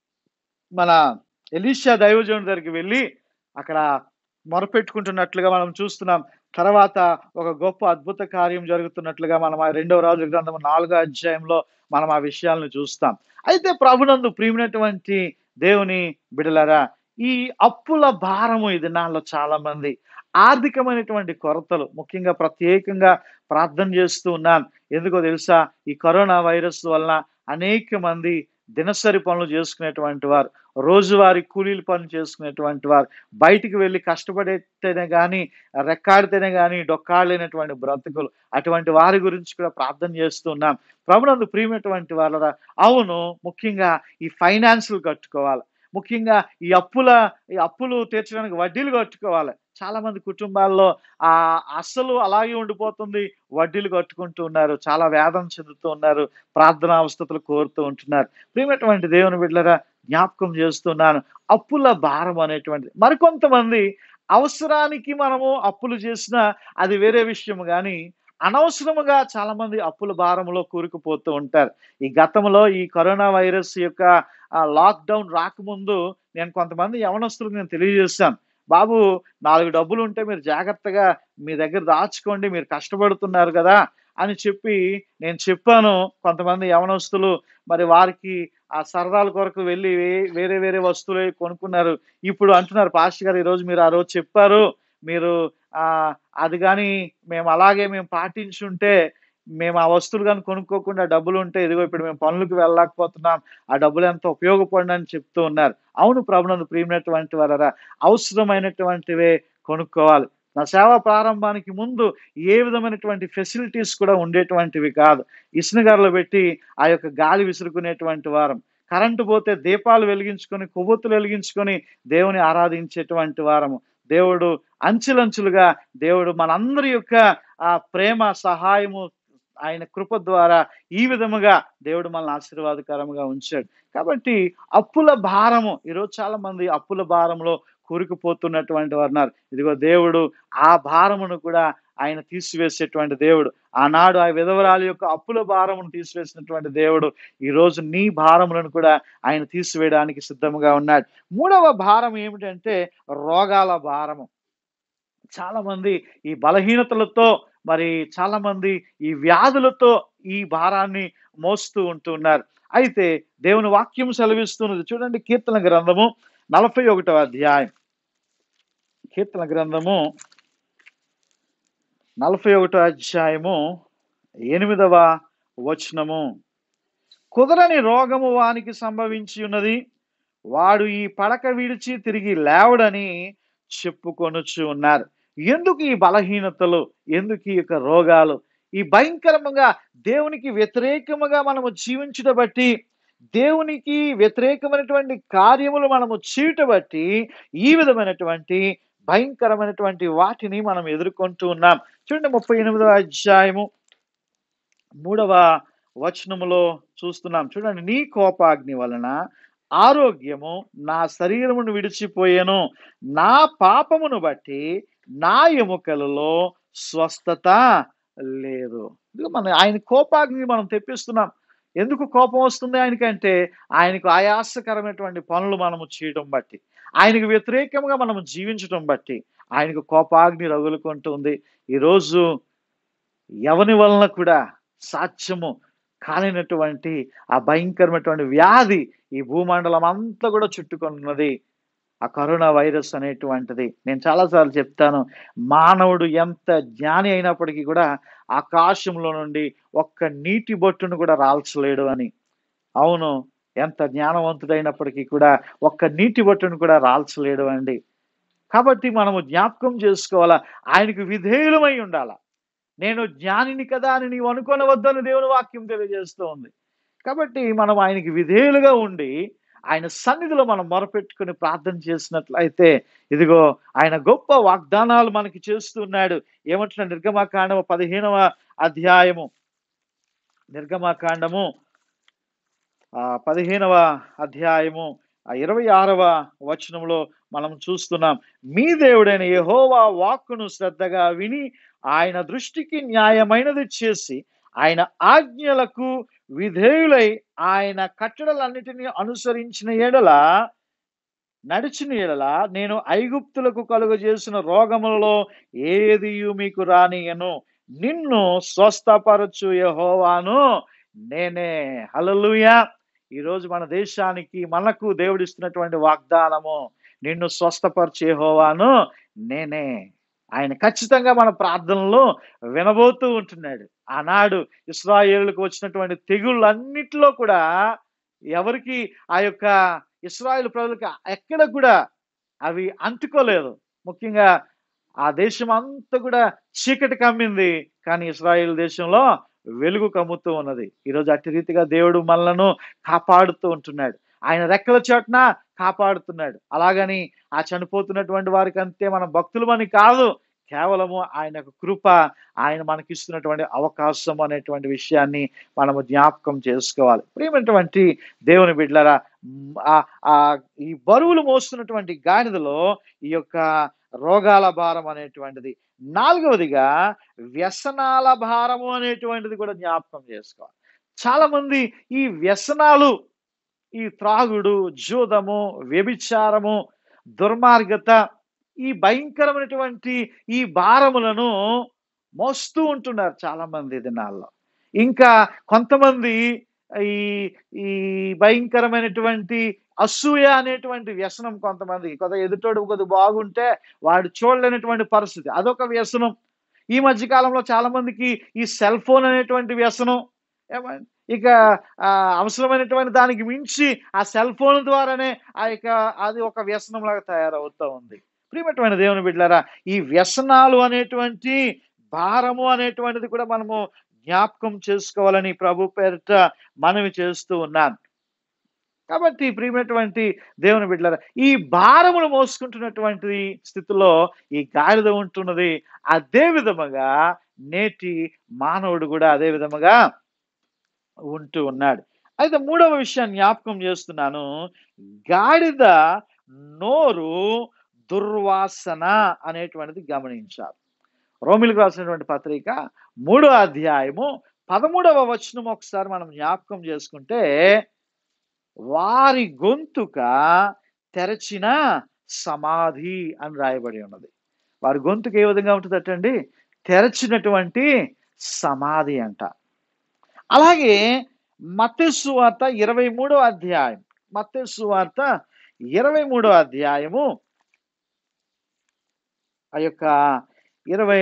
Speaker 1: మన ఎలీషా దైవజనుడి దగ్గరికి వెళ్ళి అక్కడ మొరపెట్టుకుంటున్నట్లుగా మనం చూస్తున్నాం. తర్వాత ఒక గొప్ప అద్భుత కార్యం జరుగుతున్నట్లుగా మనం ఆ రెండవ రాజుల గ్రంథం నాలుగో అధ్యాయంలో మనం ఆ విషయాలను చూస్తాం. అయితే ప్రభునందు ప్రియమైనటువంటి దేవుని బిడలరా, ఈ అప్పుల భారము ఈ దినాల్లో చాలా మంది ఆర్థికమైనటువంటి కొరతలు, ముఖ్యంగా ప్రత్యేకంగా ప్రార్థన చేస్తూ ఉన్నాను. ఎందుకో తెలుసా, ఈ కరోనా వైరస్ వలన అనేక మంది దినసరి పనులు చేసుకునేటువంటి వారు, రోజువారీ కూలీలు పనులు చేసుకునేటువంటి వారు, బయటికి వెళ్ళి కష్టపడితేనే కానీ, రెక్కాడితేనే కానీ డొక్కాడలేనటువంటి బ్రతుకులు, అటువంటి వారి గురించి కూడా ప్రార్థన చేస్తున్నాం. ప్రభునందు ప్రియమైనటువంటి వాళ్ళరా, అవును, ముఖ్యంగా ఈ ఫైనాన్సులు కట్టుకోవాలి, ముఖ్యంగా ఈ అప్పుల ఈ అప్పులు తీర్చడానికి వడ్డీలు కట్టుకోవాలి. చాలా మంది కుటుంబాల్లో ఆ అస్సలు అలాగే ఉండిపోతుంది, వడ్డీలు కట్టుకుంటూ ఉన్నారు, చాలా వేదన చెందుతూ ఉన్నారు, ప్రార్థనా అవస్థలు కోరుతూ ఉంటున్నారు. ప్రియమైనటువంటి దేవుని బిడ్డలారా, జ్ఞాపకం చేస్తున్నాను, అప్పుల భారం అనేటువంటిది. మరికొంతమంది అవసరానికి మనము అప్పులు చేసినా అది వేరే విషయం, కానీ అనవసరముగా చాలా మంది అప్పుల భారంలో కూరుకుపోతూ ఉంటారు. ఈ గతంలో ఈ కరోనా వైరస్ యొక్క లాక్డౌన్ రాకముందు నేను కొంతమంది యవనస్తులకు నేను తెలియజేశాను, బాబు నాలుగు డబ్బులు ఉంటే మీరు జాగ్రత్తగా మీ దగ్గర దాచుకోండి, మీరు కష్టపడుతున్నారు కదా అని చెప్పి నేను చెప్పాను. కొంతమంది యవనస్తులు మరి వారికి ఆ సరదాల కొరకు వెళ్ళి వేరే వేరే వస్తువులు కొనుక్కున్నారు. ఇప్పుడు అంటున్నారు, పాస్టర్ గారు ఈరోజు మీరు ఆ రోజు చెప్పారు, మీరు ఆ అది కానీ మేము అలాగే మేము పాటించుంటే, మేము ఆ వస్తువులు కానీ కొనుక్కోకుండా డబ్బులు ఉంటే ఇదిగో ఇప్పుడు మేము పనులకు వెళ్ళలేకపోతున్నాం, ఆ డబ్బులు ఎంత ఉపయోగపడిన అని చెప్తూ ఉన్నారు. అవును ప్రభునందు ప్రియమైనటువంటి వారరా, అవసరమైనటువంటివే కొనుక్కోవాలి. నా సేవా ప్రారంభానికి ముందు ఏ విధమైనటువంటి ఫెసిలిటీస్ కూడా ఉండేటువంటివి కాదు. ఇసునగర్లు పెట్టి ఆ యొక్క గాలి విసురుకునేటువంటి వారం. కరెంటు పోతే దీపాలు వెలిగించుకొని, కొవ్వొత్తులు వెలిగించుకొని దేవుని ఆరాధించేటువంటి వారము. దేవుడు అంచెలంచులుగా దేవుడు మనందరి యొక్క ఆ ప్రేమ, సహాయము ఆయన కృప ద్వారా ఈ విధముగా దేవుడు మనల్ని ఆశీర్వాదకరంగా ఉంచాడు. కాబట్టి అప్పుల భారము, ఈరోజు చాలా మంది అప్పుల భారంలో కూరుకుపోతున్నటువంటి వారు ఉన్నారు. ఇదిగో దేవుడు ఆ భారమును కూడా ఆయన తీసివేసేటువంటి దేవుడు. ఆనాడు ఆ విధవరాలి యొక్క అప్పుల భారమును తీసివేసినటువంటి దేవుడు ఈ రోజు నీ భారములను కూడా ఆయన తీసివేయడానికి సిద్ధంగా ఉన్నాడు. మూడవ భారం ఏమిటంటే రోగాల భారము. చాలా మంది ఈ బలహీనతలతో, మరి చాలా మంది ఈ వ్యాధులతో ఈ భారాన్ని మోస్తూ ఉంటున్నారు. అయితే దేవుని వాక్యం సెలవిస్తున్నది. చూడండి, కీర్తన గ్రంథము నలభై ఒకటవ అధ్యాయం. కీర్తన గ్రంథము నలభై ఒకటో అధ్యాయము ఎనిమిదవ వచనము. కుదరని రోగము వానికి సంభవించి ఉన్నది, వాడు ఈ పడక విడిచి తిరిగి లేవడని చెప్పుకొనుచు ఉన్నారు. ఎందుకు ఈ బలహీనతలు, ఎందుకు ఈ యొక్క రోగాలు? ఈ భయంకరంగా దేవునికి వ్యతిరేకముగా మనము జీవించుట బట్టి, దేవునికి వ్యతిరేకమైనటువంటి కార్యములు మనము చేయుట బట్టి ఈ విధమైనటువంటి భయంకరమైనటువంటి వాటిని మనం ఎదుర్కొంటూ ఉన్నాం. చూడండి, ముప్పై ఎనిమిదవ అధ్యాయము మూడవ వచనములో చూస్తున్నాం. చూడండి, నీ కోపాగ్ని వలన ఆరోగ్యము నా శరీరమును విడిచిపోయేను, నా పాపమును బట్టి నా ఎముకలలో స్వస్థత లేదు. మన ఆయన కోపాగ్ని మనం తెప్పిస్తున్నాం. ఎందుకు కోపం వస్తుంది ఆయనకంటే, ఆయనకు ఆయాసకరమైనటువంటి పనులు మనము చేయడం బట్టి, ఆయనకు వ్యతిరేకంగా మనము జీవించడం బట్టి ఆయనకు కోపాగ్ని రగులుకుంటుంది. ఈరోజు ఎవని వలన కూడా సాధ్యము కానినటువంటి ఆ భయంకరమైనటువంటి వ్యాధి ఈ భూమండలం అంతా కూడా చుట్టుకున్నది, ఆ కరోనా వైరస్ అనేటువంటిది. నేను చాలాసార్లు చెప్తాను, మానవుడు ఎంత జ్ఞాని అయినప్పటికీ కూడా ఆకాశంలో నుండి ఒక్క నీటి బొట్టును కూడా రాల్చలేడు అని. అవును, ఎంత జ్ఞానవంతుడైనప్పటికీ కూడా ఒక్క నీటి బొట్టును కూడా రాల్చలేడు అండి. కాబట్టి మనము జ్ఞాపకం చేసుకోవాలా, ఆయనకు విధేయులమై ఉండాలా. నేను జ్ఞానిని కదా అని నీవు అనుకోనవద్దని దేవుని వాక్యం తెలియజేస్తూ ఉంది. కాబట్టి మనం ఆయనకి విధేయులుగా ఉండి ఆయన సన్నిధిలో మనం మొరపెట్టుకుని ప్రార్థన చేసినట్లయితే, ఇదిగో ఆయన గొప్ప వాగ్దానాలు మనకి చేస్తున్నాడు. ఏమంటున్నా, నిర్గమకాండము పదిహేనవ అధ్యాయము, నిర్గమకాండము ఆ పదిహేనవ అధ్యాయము ఆ ఇరవై ఆరవ వచనంలో మనం చూస్తున్నాం. మీ దేవుడైన యెహోవా వాక్కును శ్రద్ధగా విని ఆయన దృష్టికి న్యాయమైనది చేసి ఆయన ఆజ్ఞలకు విధేయులై ఆయన కట్టడలన్నిటినీ అనుసరించిన ఎడల నడిచిన ఎడల నేను ఐగుప్తులకు కలుగజేసిన రోగములలో ఏదియు మీకు రానియను, నిన్ను స్వస్థపరచు యెహోవాను నేనే. హల్లెలూయా. ఈరోజు మన దేశానికి మనకు దేవుడిస్తున్నటువంటి వాగ్దానము, నిన్ను స్వస్థపరచు యెహోవాను నేనే. ఆయన ఖచ్చితంగా మన ప్రార్థనలు వినబోతూ ఉంటున్నాడు. ఆనాడు ఇశ్రాయేలుకు వచ్చినటువంటి తెగుళ్ళన్నిటిలో కూడా ఎవరికి ఆ యొక్క ఇశ్రాయేలు ప్రజలకు ఎక్కడ కూడా అవి అంటుకోలేదు. ముఖ్యంగా ఆ దేశం అంతా కూడా చీకటి కమ్మింది, కానీ ఇశ్రాయేలు దేశంలో వెలుగు కమ్ముతూ ఉన్నది. ఈరోజు అట్టి రీతిగా దేవుడు మనలను కాపాడుతూ ఉంటున్నాడు. ఆయన రెక్కల చాటున కాపాడుతున్నాడు. అలాగని ఆ చనిపోతున్నటువంటి వారికి అంతే మనం భక్తులమని కాదు, కేవలము ఆయన యొక్క కృప, ఆయన మనకిస్తున్నటువంటి అవకాశం అనేటువంటి విషయాన్ని మనము జ్ఞాపకం చేసుకోవాలి. ప్రియమైనటువంటి దేవుని బిడ్డలారా, ఆ ఈ బరువులు మోస్తున్నటువంటి గాడిదలో ఈ యొక్క రోగాల భారం అనేటువంటిది. నాలుగవదిగా వ్యసనాల భారము అనేటువంటిది కూడా జ్ఞాపకం చేసుకోవాలి. చాలా మంది ఈ వ్యసనాలు, ఈ త్రాగుడు, జూదము, వ్యభిచారము, దుర్మార్గత, ఈ భయంకరమైనటువంటి ఈ భారములను మోస్తూ ఉంటున్నారు చాలా మంది దినాల్లో. ఇంకా కొంతమంది ఈ ఈ భయంకరమైనటువంటి అసూయ అనేటువంటి వ్యసనం, కొంతమంది కొద్ది ఎదుటోడు కొద్ది బాగుంటే వాడు చూడలేనటువంటి పరిస్థితి, అదొక వ్యసనం. ఈ మధ్య కాలంలో చాలా మందికి ఈ సెల్ ఫోన్ అనేటువంటి వ్యసనం, ఇక అవసరమైనటువంటి దానికి మించి ఆ సెల్ ఫోన్ ద్వారానే ఆ యొక్క అది ఒక వ్యసనం లాగా తయారవుతూ ఉంది. ప్రియమైన దేవుని బిడ్డలారా, ఈ వ్యసనాలు అనేటువంటి భారము అనేటువంటిది కూడా మనము జ్ఞాపకం చేసుకోవాలని ప్రభు పేరిట మనవి చేస్తూ ఉన్నాను. కాబట్టి ప్రియమైనటువంటి దేవుని బిడ్డలారా, ఈ భారములు మోసుకుంటున్నటువంటి స్థితిలో ఈ గాడిద ఉంటున్నది. అదే విధముగా నేటి మానవుడు కూడా అదే విధముగా ఉంటూ ఉన్నాడు. అయితే మూడవ విషయాన్ని జ్ఞాపకం చేస్తున్నాను. గాడిద నోరు దుర్వాసన అనేటువంటిది గమనించాలి. రోమిలకు రాసినటువంటి పత్రిక మూడో అధ్యాయము పదమూడవ వచనం ఒకసారి మనం జ్ఞాపకం చేసుకుంటే, వారి గొంతుక తెరచిన సమాధి అని రాయబడి ఉన్నది. వారి గొంతుక ఏ విధంగా ఉంటుందటండి? తెరచినటువంటి సమాధి అంట. అలాగే మత్తయి సువార్త ఇరవై మూడో అధ్యాయం మత్తయి సువార్త ఇరవై మూడో అధ్యాయము ఆ యొక్క ఇరవై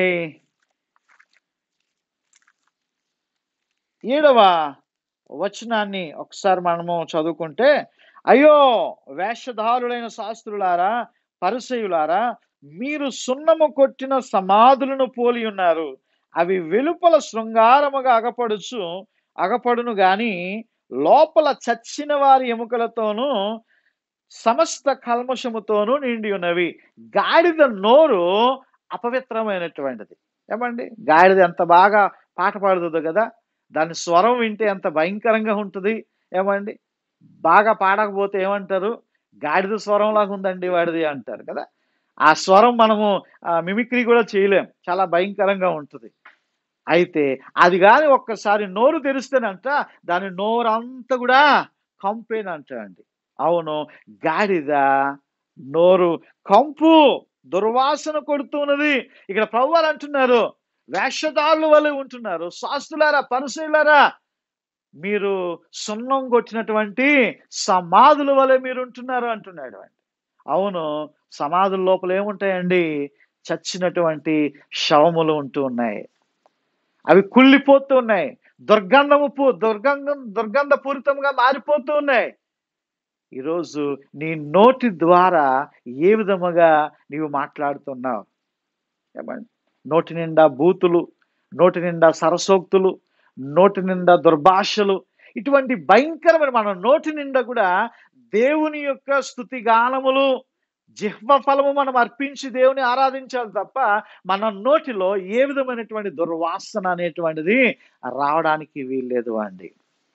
Speaker 1: ఏడవ వచనాన్ని ఒకసారి మనము చదువుకుంటే, అయ్యో వేషధారులైన శాస్త్రులారా, పరిసయ్యులారా, మీరు సున్నము కొట్టిన సమాధులను పోలి ఉన్నారు. అవి వెలుపల శృంగారముగా అగపడుచు అగపడును గాని లోపల చచ్చిన వారి ఎముకలతోనూ సమస్త కల్మషముతోనూ నిండి ఉన్నవి. గాడిద నోరు అపవిత్రమైనటువంటిది. ఏమండి, గాడిద ఎంత బాగా పాట పాడుతుందో కదా, దాని స్వరం వింటే ఎంత భయంకరంగా ఉంటుంది. ఏమండి, బాగా పాడకపోతే ఏమంటారు? గాడిద స్వరం లాగా ఉందండి వాడిది అంటారు కదా. ఆ స్వరం మనము మిమిక్రీ కూడా చేయలేం, చాలా భయంకరంగా ఉంటుంది. అయితే అది కానీ ఒక్కసారి నోరు తెరిస్తేనంట దాని నోరు అంతా కూడా కంపేనంట అండి. అవును, గాడిద నోరు కంపు, దుర్వాసన కొడుతున్నది. ఇక్కడ ప్రభువారు అంటున్నారు, వేషధారుల వలె ఉంటున్నారు. శాస్త్రులారా, పరిసయ్యులారా, మీరు సున్నం కొట్టినటువంటి సమాధుల వలె మీరు ఉంటున్నారు అంటున్నాడు అండి. అవును, సమాధుల లోపల ఏముంటాయండి? చచ్చినటువంటి శవములు ఉంటూ ఉన్నాయి. అవి కుళ్ళిపోతూ ఉన్నాయి. దుర్గంధము పూ దుర్గంధం దుర్గంధపూరితంగా మారిపోతూ ఉన్నాయి. ఈరోజు నీ నోటి ద్వారా ఏ విధముగా నీవు మాట్లాడుతున్నావు? ఏమండి, నోటి నిండా బూతులు, నోటి నిండా సరసోక్తులు, నోటి నిండా దుర్భాషలు, ఇటువంటి భయంకరమైన మన నోటి నిండా కూడా దేవుని యొక్క స్తుతి గానములు, జిహ్వ ఫలము మనం అర్పించి దేవుని ఆరాధించాలి తప్ప మన నోటిలో ఏ విధమైనటువంటి దుర్వాసన అనేటువంటిది రావడానికి వీల్లేదు అండి.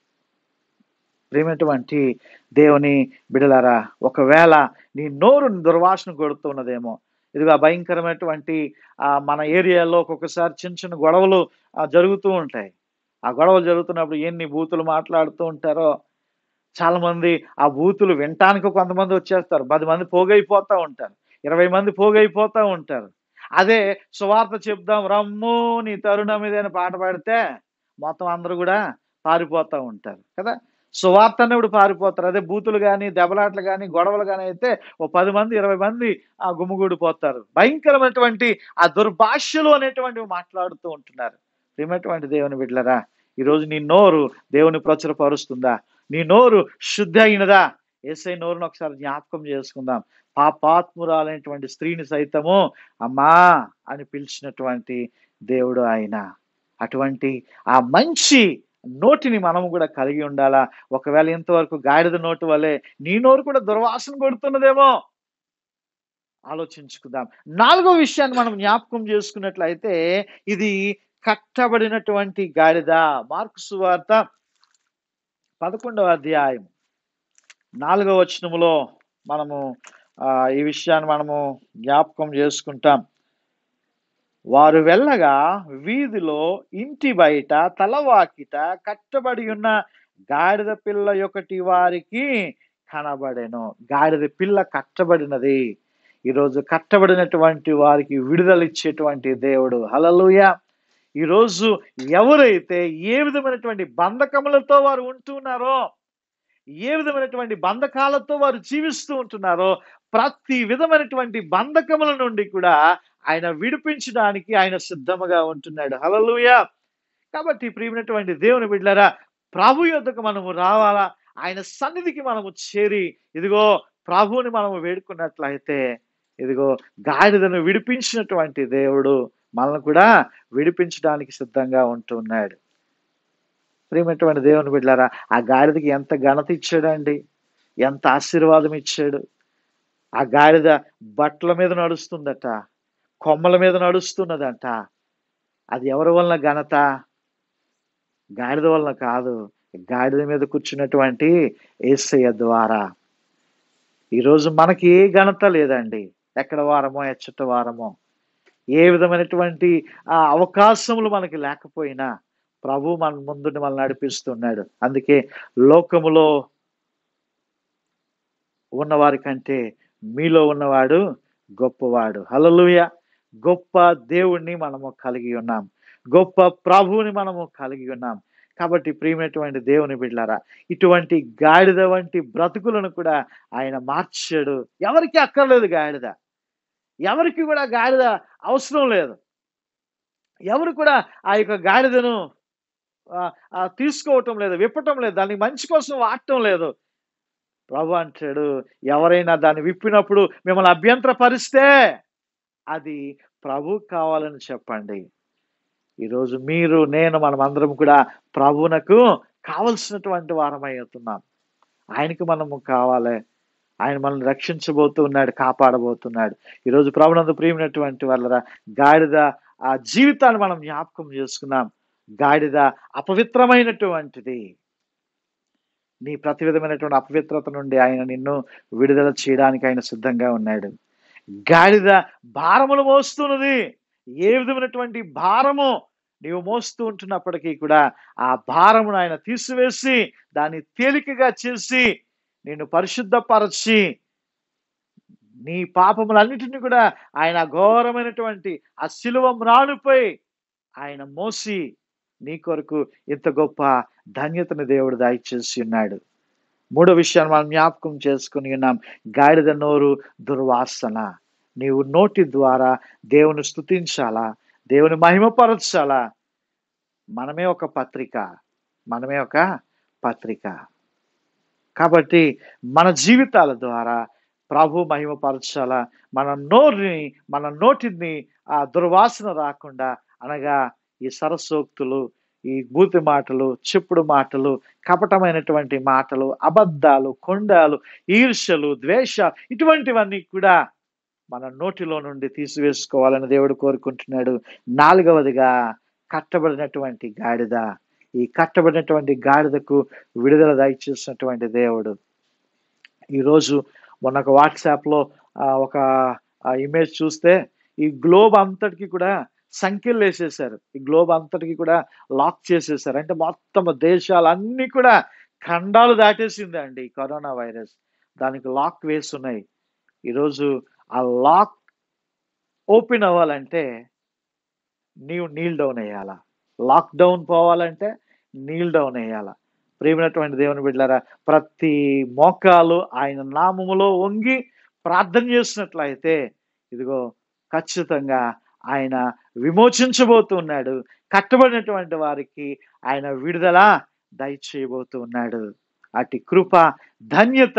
Speaker 1: ప్రేమైనటువంటి దేవుని బిడలారా, ఒకవేళ నీ నోరు దుర్వాసన కొడుతున్నదేమో, ఇదిగా భయంకరమైనటువంటి ఆ మన ఏరియాలో ఒక్కొక్కసారి చిన్న చిన్న గొడవలు జరుగుతూ ఉంటాయి. ఆ గొడవలు జరుగుతున్నప్పుడు ఎన్ని బూతులు మాట్లాడుతూ ఉంటారో. చాలా మంది ఆ బూతులు వినటానికి కొంతమంది వచ్చేస్తారు, పది మంది పోగైపోతూ ఉంటారు, ఇరవై మంది పోగైపోతూ ఉంటారు. అదే సువార్త చెప్దాం రమ్ము నీ తరుణ మీద అని పాట పాడితే మొత్తం అందరూ కూడా పారిపోతూ ఉంటారు కదా. సువార్త అన్నప్పుడు పారిపోతారు. అదే బూతులు కానీ, దెబ్బలాట్లు కానీ, గొడవలు కానీ అయితే ఓ పది మంది ఇరవై మంది ఆ గుమ్ముగూడిపోతారు. భయంకరమైనటువంటి ఆ దుర్భాషలు అనేటువంటివి మాట్లాడుతూ ఉంటున్నారు. ప్రియమైనటువంటి దేవుని బిడ్డలారా, ఈరోజు నీ నోరు దేవుని ప్రచురపరుస్తుందా? నీ నోరు శుద్ధి అయినదా? యేసయ్య నోరును ఒకసారి జ్ఞాపకం చేసుకుందాం. పాపాత్మురాలైనటువంటి స్త్రీని సైతము అమ్మా అని పిలిచినటువంటి దేవుడు ఆయన. అటువంటి ఆ మంచి నోటిని మనము కూడా కలిగి ఉండాలా. ఒకవేళ ఇంతవరకు గాడిద నోటు వలె నీ నోరు కూడా దుర్వాసన కొడుతున్నదేమో ఆలోచించుకుందాం. నాలుగో విషయాన్ని మనం జ్ఞాపకం చేసుకున్నట్లయితే, ఇది కట్టబడినటువంటి గాడిద. మార్కు సువార్త పదకొండవ అధ్యాయం నాలుగవ వచనములో మనము ఆ ఈ విషయాన్ని మనము జ్ఞాపకం చేసుకుంటాం. వారు వెళ్ళగా వీధిలో ఇంటి బయట తలవాకిట కట్టబడి ఉన్న గాడిద పిల్ల ఒకటి వారికి కనబడెను. గాడిద పిల్ల కట్టబడినది. ఈరోజు కట్టబడినటువంటి వారికి విడుదల ఇచ్చేటువంటి దేవుడు. హల్లెలూయా. ఈరోజు ఎవరైతే ఏ విధమైనటువంటి బంధకములతో వారు ఉంటున్నారో, ఏ విధమైనటువంటి బంధకాలతో వారు జీవిస్తూ ఉంటున్నారో, ప్రతి విధమైనటువంటి బంధకముల నుండి కూడా ఆయన విడిపించడానికి ఆయన సిద్ధముగా ఉంటున్నాడు. హల్లెలూయా. కాబట్టి ప్రియమైనటువంటి దేవుని బిడ్డలారా, ప్రభు యొద్దకు మనము రావాలా. ఆయన సన్నిధికి మనము చేరి ఇదిగో ప్రభువుని మనము వేడుకున్నట్లయితే ఇదిగో గాడిదను విడిపించినటువంటి దేవుడు మనల్ని కూడా విడిపించడానికి సిద్ధంగా ఉంటున్నాడు. ప్రియమైనటువంటి దేవుని బిడ్డలారా, ఆ గాడిదకి ఎంత ఘనత ఇచ్చాడండి, ఎంత ఆశీర్వాదం ఇచ్చాడు. ఆ గాడిద బట్టల మీద నడుస్తుందట, కొమ్మల మీద నడుస్తున్నదంట. అది ఎవరి వలన ఘనత? గాడిద వలన కాదు, గాడిద మీద కూర్చున్నటువంటి యేసయ్య ద్వారా. ఈరోజు మనకి ఏ ఘనత లేదండి, ఎక్కడ వారమో ఎచ్చట వారమో, ఏ విధమైనటువంటి ఆ అవకాశములు మనకి లేకపోయినా ప్రభు మన ముందుని మనల్ని నడిపిస్తున్నాడు. అందుకే లోకములో ఉన్నవారి కంటే మీలో ఉన్నవాడు గొప్పవాడు. హల్లెలూయా. గొప్ప దేవుణ్ణి మనము కలిగి ఉన్నాం, గొప్ప ప్రభువుని మనము కలిగి ఉన్నాం. కాబట్టి ప్రియమైనటువంటి దేవుని బిడ్డలారా, ఇటువంటి గాడిద వంటి బ్రతుకులను కూడా ఆయన మార్చాడు. ఎవరికి అక్కర్లేదు గాడిద, ఎవరికి కూడా గాడిద అవసరం లేదు. ఎవరు కూడా ఆ యొక్క గాడిదను ఆ, ఆ, తీసుకోవటం లేదు, విప్పటం లేదు, దాన్ని మంచి కోసం వాడటం లేదు. ప్రభు అంటాడు, ఎవరైనా దాన్ని విప్పినప్పుడు మిమ్మల్ని అభ్యంతరపరిస్తే అది ప్రభు కావాలని చెప్పండి. ఈరోజు మీరు నేను మనం అందరం కూడా ప్రభువునకు కావలసినటువంటి వారమై అవుతున్నాం. ఆయనకు మనము కావాలి. ఆయన మనల్ని రక్షించబోతున్నాడు, కాపాడబోతున్నాడు. ఈరోజు ప్రభునందు ప్రియమైనటువంటి వాళ్ళరా, గాడిద ఆ జీవితాన్ని మనం జ్ఞాపకం చేసుకున్నాం. గాడిద అపవిత్రమైనటువంటిది. నీ ప్రతి విధమైనటువంటి అపవిత్రత నుండి ఆయన నిన్ను విడుదల చేయడానికి ఆయన సిద్ధంగా ఉన్నాడు. గాడిద భారములు మోస్తున్నది. ఏ విధమైనటువంటి భారము నీవు మోస్తూ ఉంటున్నప్పటికీ కూడా ఆ భారమును ఆయన తీసివేసి దాన్ని తేలికగా చేసి నిన్ను పరిశుద్ధపరచి నీ పాపములన్నిటిని కూడా ఆయన ఘోరమైనటువంటి ఆ శిలువ మ్రానుపై ఆయన మోసి నీ కొరకు ఇంత గొప్ప ధన్యతను దేవుడు దయచేసి ఉన్నాడు. మూడో విషయాన్ని మనం జ్ఞాపకం చేసుకుని ఉన్నాం. గాడిద నోరు దుర్వాసన. నీవు నోటి ద్వారా దేవుని స్తుతించాలా, దేవుని మహిమపరచాలా. మనమే ఒక పత్రిక, మనమే ఒక పత్రిక. కాబట్టి మన జీవితాల ద్వారా ప్రభు మహిమపరచాలా. మన నోరుని, మన నోటిని ఆ దుర్వాసన రాకుండా, అనగా ఈ సరసోక్తులు, ఈ బూతి మాటలు, చెప్పుడు మాటలు, కపటమైనటువంటి మాటలు, అబద్ధాలు, కొండాలు, ఈర్ష్యలు, ద్వేష, ఇటువంటివన్నీ కూడా మన నోటిలో నుండి తీసివేసుకోవాలని దేవుడు కోరుకుంటున్నాడు. నాలుగవదిగా కట్టబడినటువంటి గాడిద. ఈ కట్టబడినటువంటి గాడిదకు విడుదల దయచేసినటువంటి దేవుడు. ఈరోజు మొన్న ఒక వాట్సాప్లో ఒక ఇమేజ్ చూస్తే ఈ గ్లోబ్ అంతటికి కూడా సంఖ్యలు వేసేసారు. ఈ గ్లోబ్ అంతటికి కూడా లాక్ చేసేసారు. అంటే మొత్తం దేశాలన్నీ కూడా ఖండాలు దాటేసింది అండి కరోనా వైరస్. దానికి లాక్ వేసి ఉన్నాయి. ఈరోజు ఆ లాక్ ఓపెన్ అవ్వాలంటే నీవు నీల్ డౌన్ వేయాలా. లాక్ డౌన్ పోవాలంటే నీల్ డౌన్ వేయాలా. ప్రియమైనటువంటి దేవుని బిడ్డలారా, ప్రతి మోకాలు ఆయన నామములో వంగి ప్రార్థన చేసినట్లయితే ఇదిగో ఖచ్చితంగా ఆయన విమోచించబోతున్నాడు. కట్టబడినటువంటి వారికి ఆయన విడుదల దయచేయబోతున్నాడు. అటు కృప, ధన్యత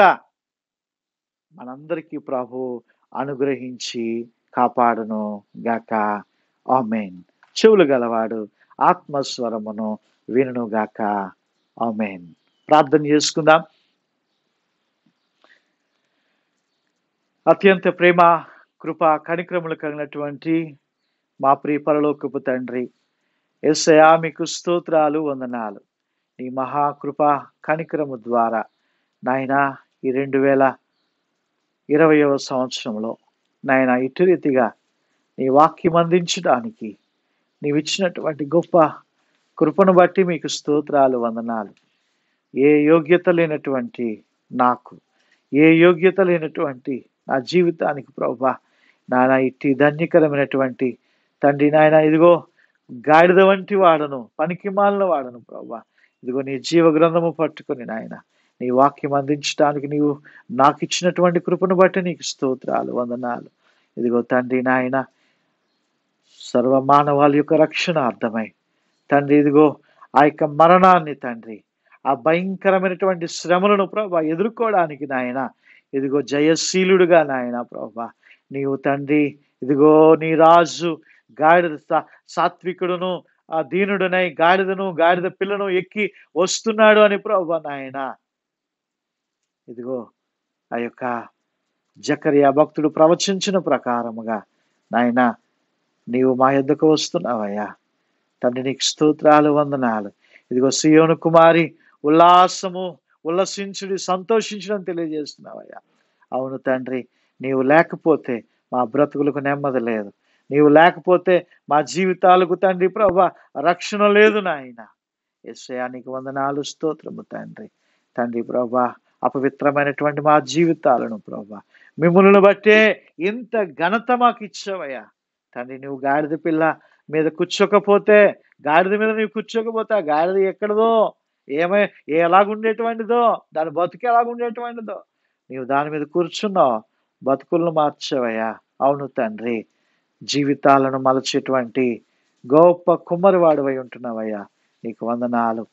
Speaker 1: మనందరికీ ప్రభు అనుగ్రహించి కాపాడును గాక. ఆమేన్. చెవులు గలవాడు ఆత్మస్వరమును వినును గాక. ఆమేన్. ప్రార్థన చేసుకుందాం. అత్యంత ప్రేమ, కృప, కనిక్రములు కలిగినటువంటి మా ప్రియ పరలోకపు తండ్రి, యేసయ్యా మీకు స్తోత్రాలు, వందనాలు. నీ మహాకృప కనిక్రము ద్వారా నాయన ఈ రెండు వేల ఇరవయవ సంవత్సరంలో నాయన ఇటు రీతిగా నీ వాక్యం అందించడానికి నీవు ఇచ్చినటువంటి గొప్ప కృపను బట్టి మీకు స్తోత్రాలు, వందనాలు. ఏ యోగ్యత లేనటువంటి నాకు, ఏ యోగ్యత లేనటువంటి నా జీవితానికి ప్రభువా నాయన ఇట్టి ధన్యకరమైనటువంటి తండ్రి నాయన, ఇదిగో గాడిద వంటి వాడను, పనికి మాలిన వాడను ప్రభువా. ఇదిగో నీ జీవ గ్రంథము పట్టుకొని నాయన నీ వాక్యం అందించడానికి నీవు నాకు ఇచ్చినటువంటి కృపను బట్టి నీకు స్తోత్రాలు, వందనాలు. ఇదిగో తండ్రి నాయన, సర్వ మానవాళి యొక్క రక్షణ అర్థమై తండ్రి ఇదిగో ఆ యొక్క మరణాన్ని తండ్రి, ఆ భయంకరమైనటువంటి శ్రమలను ప్రభా ఎదుర్కోవడానికి నాయన ఇదిగో జయశీలుడుగా నాయన ప్రభా నీవు తండ్రి ఇదిగో నీ రాజు గాడిద సా- సాత్వికుడును ఆ దీనుడనై గాడిదను గాడిద పిల్లను ఎక్కి వస్తున్నాడు అని ప్రభు నాయన ఇదిగో ఆ యొక్క జకరియా భక్తుడు ప్రవచించిన ప్రకారముగా నాయన నీవు మా యొద్దకు వస్తున్నావయ్యా. తండ్రి నీకు స్తోత్రాలు, వందనాలు. ఇదిగో సియోను కుమారి ఉల్లాసము ఉల్లసించుడి సంతోషించడం తెలియజేస్తున్నావయ్యా. అవును తండ్రి, నీవు లేకపోతే మా బ్రతుకులకు నెమ్మది లేదు. నీవు లేకపోతే మా జీవితాలకు తండ్రి ప్రభా రక్షణ లేదు నాయన. యేసయ్యా నీకు వందనాలు, స్తోత్రము తండ్రి. తండ్రి ప్రభా అపవిత్రమైనటువంటి మా జీవితాలను ప్రభా మిమ్మల్ని బట్టే ఇంత ఘనత మాకు ఇచ్చావయ్యా. తండ్రి నువ్వు గాడిద పిల్ల మీద కూర్చోకపోతే, గాడిద మీద నువ్వు కూర్చోకపోతే ఆ గాడిద ఎక్కడదో, ఏమై ఎలాగుండేటువంటిదో, దాని బతుకు ఎలాగుండేటువంటిదో, నీవు దాని మీద కూర్చున్నావు, బతుకులను మార్చావయ్యా. అవును తండ్రి, జీవితాలను మలచేటువంటి గొప్ప కుమ్మరివాడువై ఉంటున్నావయ్యా. నీకు వందనాలు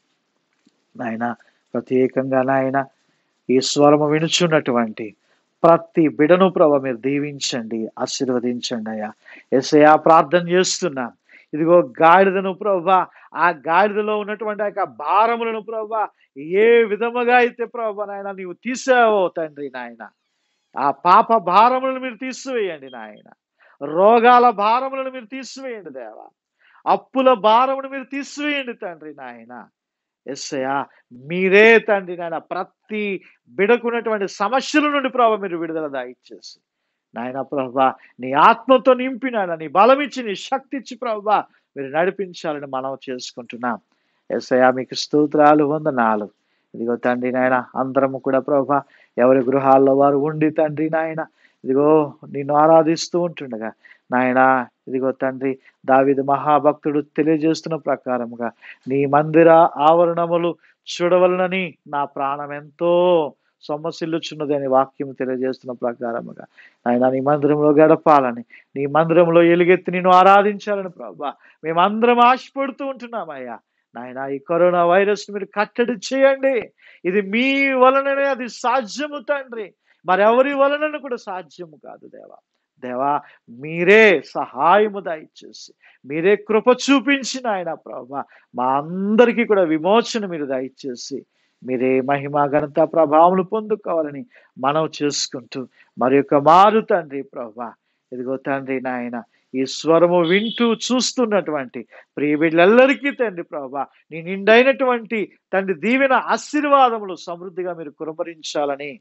Speaker 1: నాయన. ప్రత్యేకంగా నాయన ఈ స్వరము వినుచున్నటువంటి ప్రతి బిడను ప్రభ మీరు దీవించండి, ఆశీర్వదించండి అయ్యా. యేసయ్యా ప్రార్థన చేస్తున్నా, ఇదిగో గాడిదను ప్రభా ఆ గాడిదలో ఉన్నటువంటి ఆ యొక్క భారములను ప్రభా ఏ విధముగా అయితే ప్రభా నాయన నీవు తీసావో తండ్రి నాయన, ఆ పాప భారములను మీరు తీసివేయండి నాయన. రోగాల భారములను మీరు తీసివేయండి దేవా. అప్పుల భారమును మీరు తీసివేయండి తండ్రి నాయన. యేసయ్యా మీరే తండ్రి నాయన ప్రతి బిడకున్నటువంటి సమస్యల నుండి ప్రభావ మీరు విడుదల దాయిచ్చేసి నాయన ప్రభా నీ ఆత్మతో నింపి నాయన నీ బలం ఇచ్చి నీ శక్తి ఇచ్చి ప్రభా మీరు నడిపించాలని మనం చేసుకుంటున్నాం. యేసయ్యా మీకు స్తోత్రాలు, వందనాలు. ఇదిగో తండ్రి నాయన అందరము కూడా ప్రభా ఎవరి గృహాల్లో వారు ఉండి తండ్రి నాయన ఇదిగో నిన్ను ఆరాధిస్తూ ఉంటుండగా నాయన ఇదిగో తండ్రి దావీదు మహాభక్తుడు తెలియజేస్తున్న ప్రకారముగా నీ మందిర ఆవరణములు చూడవలనని నా ప్రాణం ఎంతో సొమ్మసిల్లుచున్నది అని వాక్యం తెలియజేస్తున్న ప్రకారముగా ఆయన నీ మందిరంలో గడపాలని, నీ మందిరంలో ఎలుగెత్తి నిన్ను ఆరాధించాలని ప్రభా మేమందరం ఆశపడుతూ ఉంటున్నామయ్యా. నాయన ఈ కరోనా వైరస్ మీరు కట్టడి చేయండి. ఇది మీ వలననే అది సాధ్యము తండ్రి, మరెవరి వలన కూడా సాధ్యము కాదు దేవా. దేవా మీరే సహాయము దయచేసి మీరే కృప చూపించిన ఆయన ప్రభా మా అందరికీ కూడా విమోచన మీరు దయచేసి మీరే మహిమ ఘనత ప్రభావం పొందుకోవాలని మనం చేసుకుంటూ మరి యొక్క మారు తండ్రి ప్రభా ఇదిగో తండ్రి నాయన ఈ స్వరము వింటూ చూస్తున్నటువంటి ప్రియ బిడ్డలందరికీ తండ్రి ప్రభా నీ నిండైనటువంటి తండ్రి దీవెన ఆశీర్వాదములు సమృద్ధిగా మీరు కురమరించాలని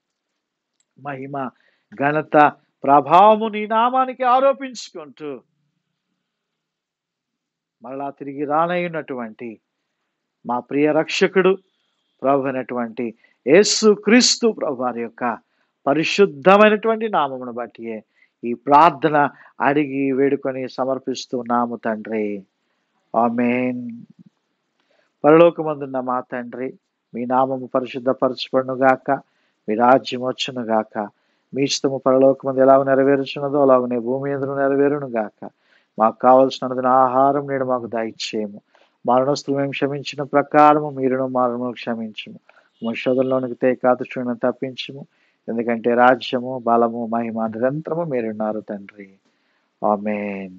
Speaker 1: మహిమ ఘనత ప్రభావము నీ నామానికి ఆరోపించుకుంటూ మరలా తిరిగి రానయ్యున్నటువంటి మా ప్రియ రక్షకుడు ప్రభు అయినటువంటి యేసు క్రీస్తు ప్రభు వారి యొక్క పరిశుద్ధమైనటువంటి నామమును బట్టి ఈ ప్రార్థన అడిగి వేడుకొని సమర్పిస్తున్నాము తండ్రి. ఆమేన్. పరలోకమందున్న మా తండ్రి, మీ నామము పరిశుద్ధపరచబడును గాక, మీ రాజ్యం వచ్చును గాక, మీ ఇష్టము పరలోకమందు ఎలాగ నెరవేరుచున్నదో అలాగనే భూమి యందును నెరవేరును గాక. మాకు కావలసిన ఆహారం నేడు మాకు దయచేయము. మరణస్తులు మేము క్షమించిన ప్రకారము మీరును మరణము క్షమించము. శోధనలోనికి తేకాతులను తప్పించము. ఎందుకంటే రాజ్యము బలము మహిమ నిరంతరము మీరున్నారు తండ్రి. ఆమేన్.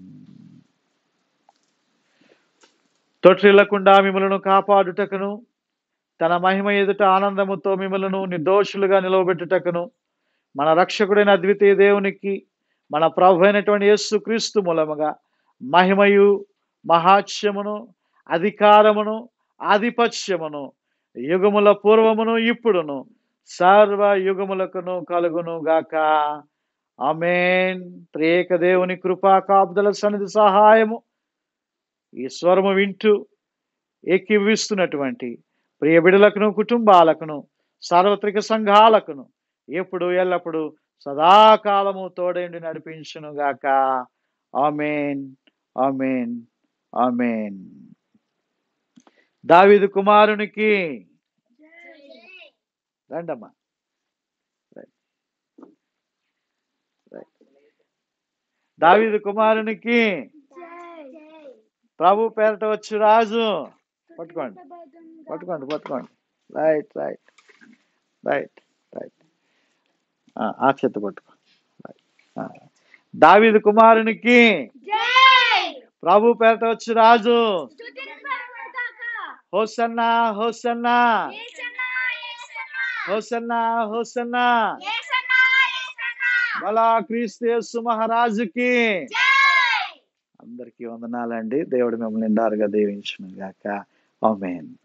Speaker 1: తొట్టిల్లకుండా మిమ్మలను కాపాడుటకును తన మహిమ ఎదుట ఆనందముతో మిమ్మలను నిర్దోషులుగా నిలవబెట్టుటకును మన రక్షకుడైన అద్వితీయ దేవునికి మన ప్రభు అయినటువంటి యేసు క్రీస్తు మూలముగా మహిమయు మహాత్యమును అధికారమును ఆధిపత్యమును యుగముల పూర్వమును ఇప్పుడును సర్వ యుగములకును కలుగును గాక. ఆమేన్. త్రియేక దేవుని కృపా కాపుదల సన్నిధి సహాయము ఈ స్వరము వింటూ ఏకీవిస్తున్నటువంటి ప్రియ బిడలకును కుటుంబాలకును సార్వత్రిక సంఘాలకును ఎప్పుడు ఎల్లప్పుడు సదాకాలము తోడేండి నడిపించును గాక. ఆమేన్. ఆమేన్. ఆమేన్. దావీదు కుమారునికి రండమ్మా. దావీదు కుమారునికి ప్రభు పేరట వచ్చు రాజు. పట్టుకోండి పట్టుకోండి పట్టుకోండి. Right right right right. ఆ చేత పట్టుకో. దావీదు కుమారునికి ప్రభు పేరట వచ్చి రాజు హోసన్నా హోసన్నా హోసన్నా హోసన్నా బలా క్రీస్తు యేసు మహారాజుకి. అందరికీ వందనాలండి. దేవుడు మిమ్మల్ని నిండారుగా దీవించును గాక. ఆమేన్.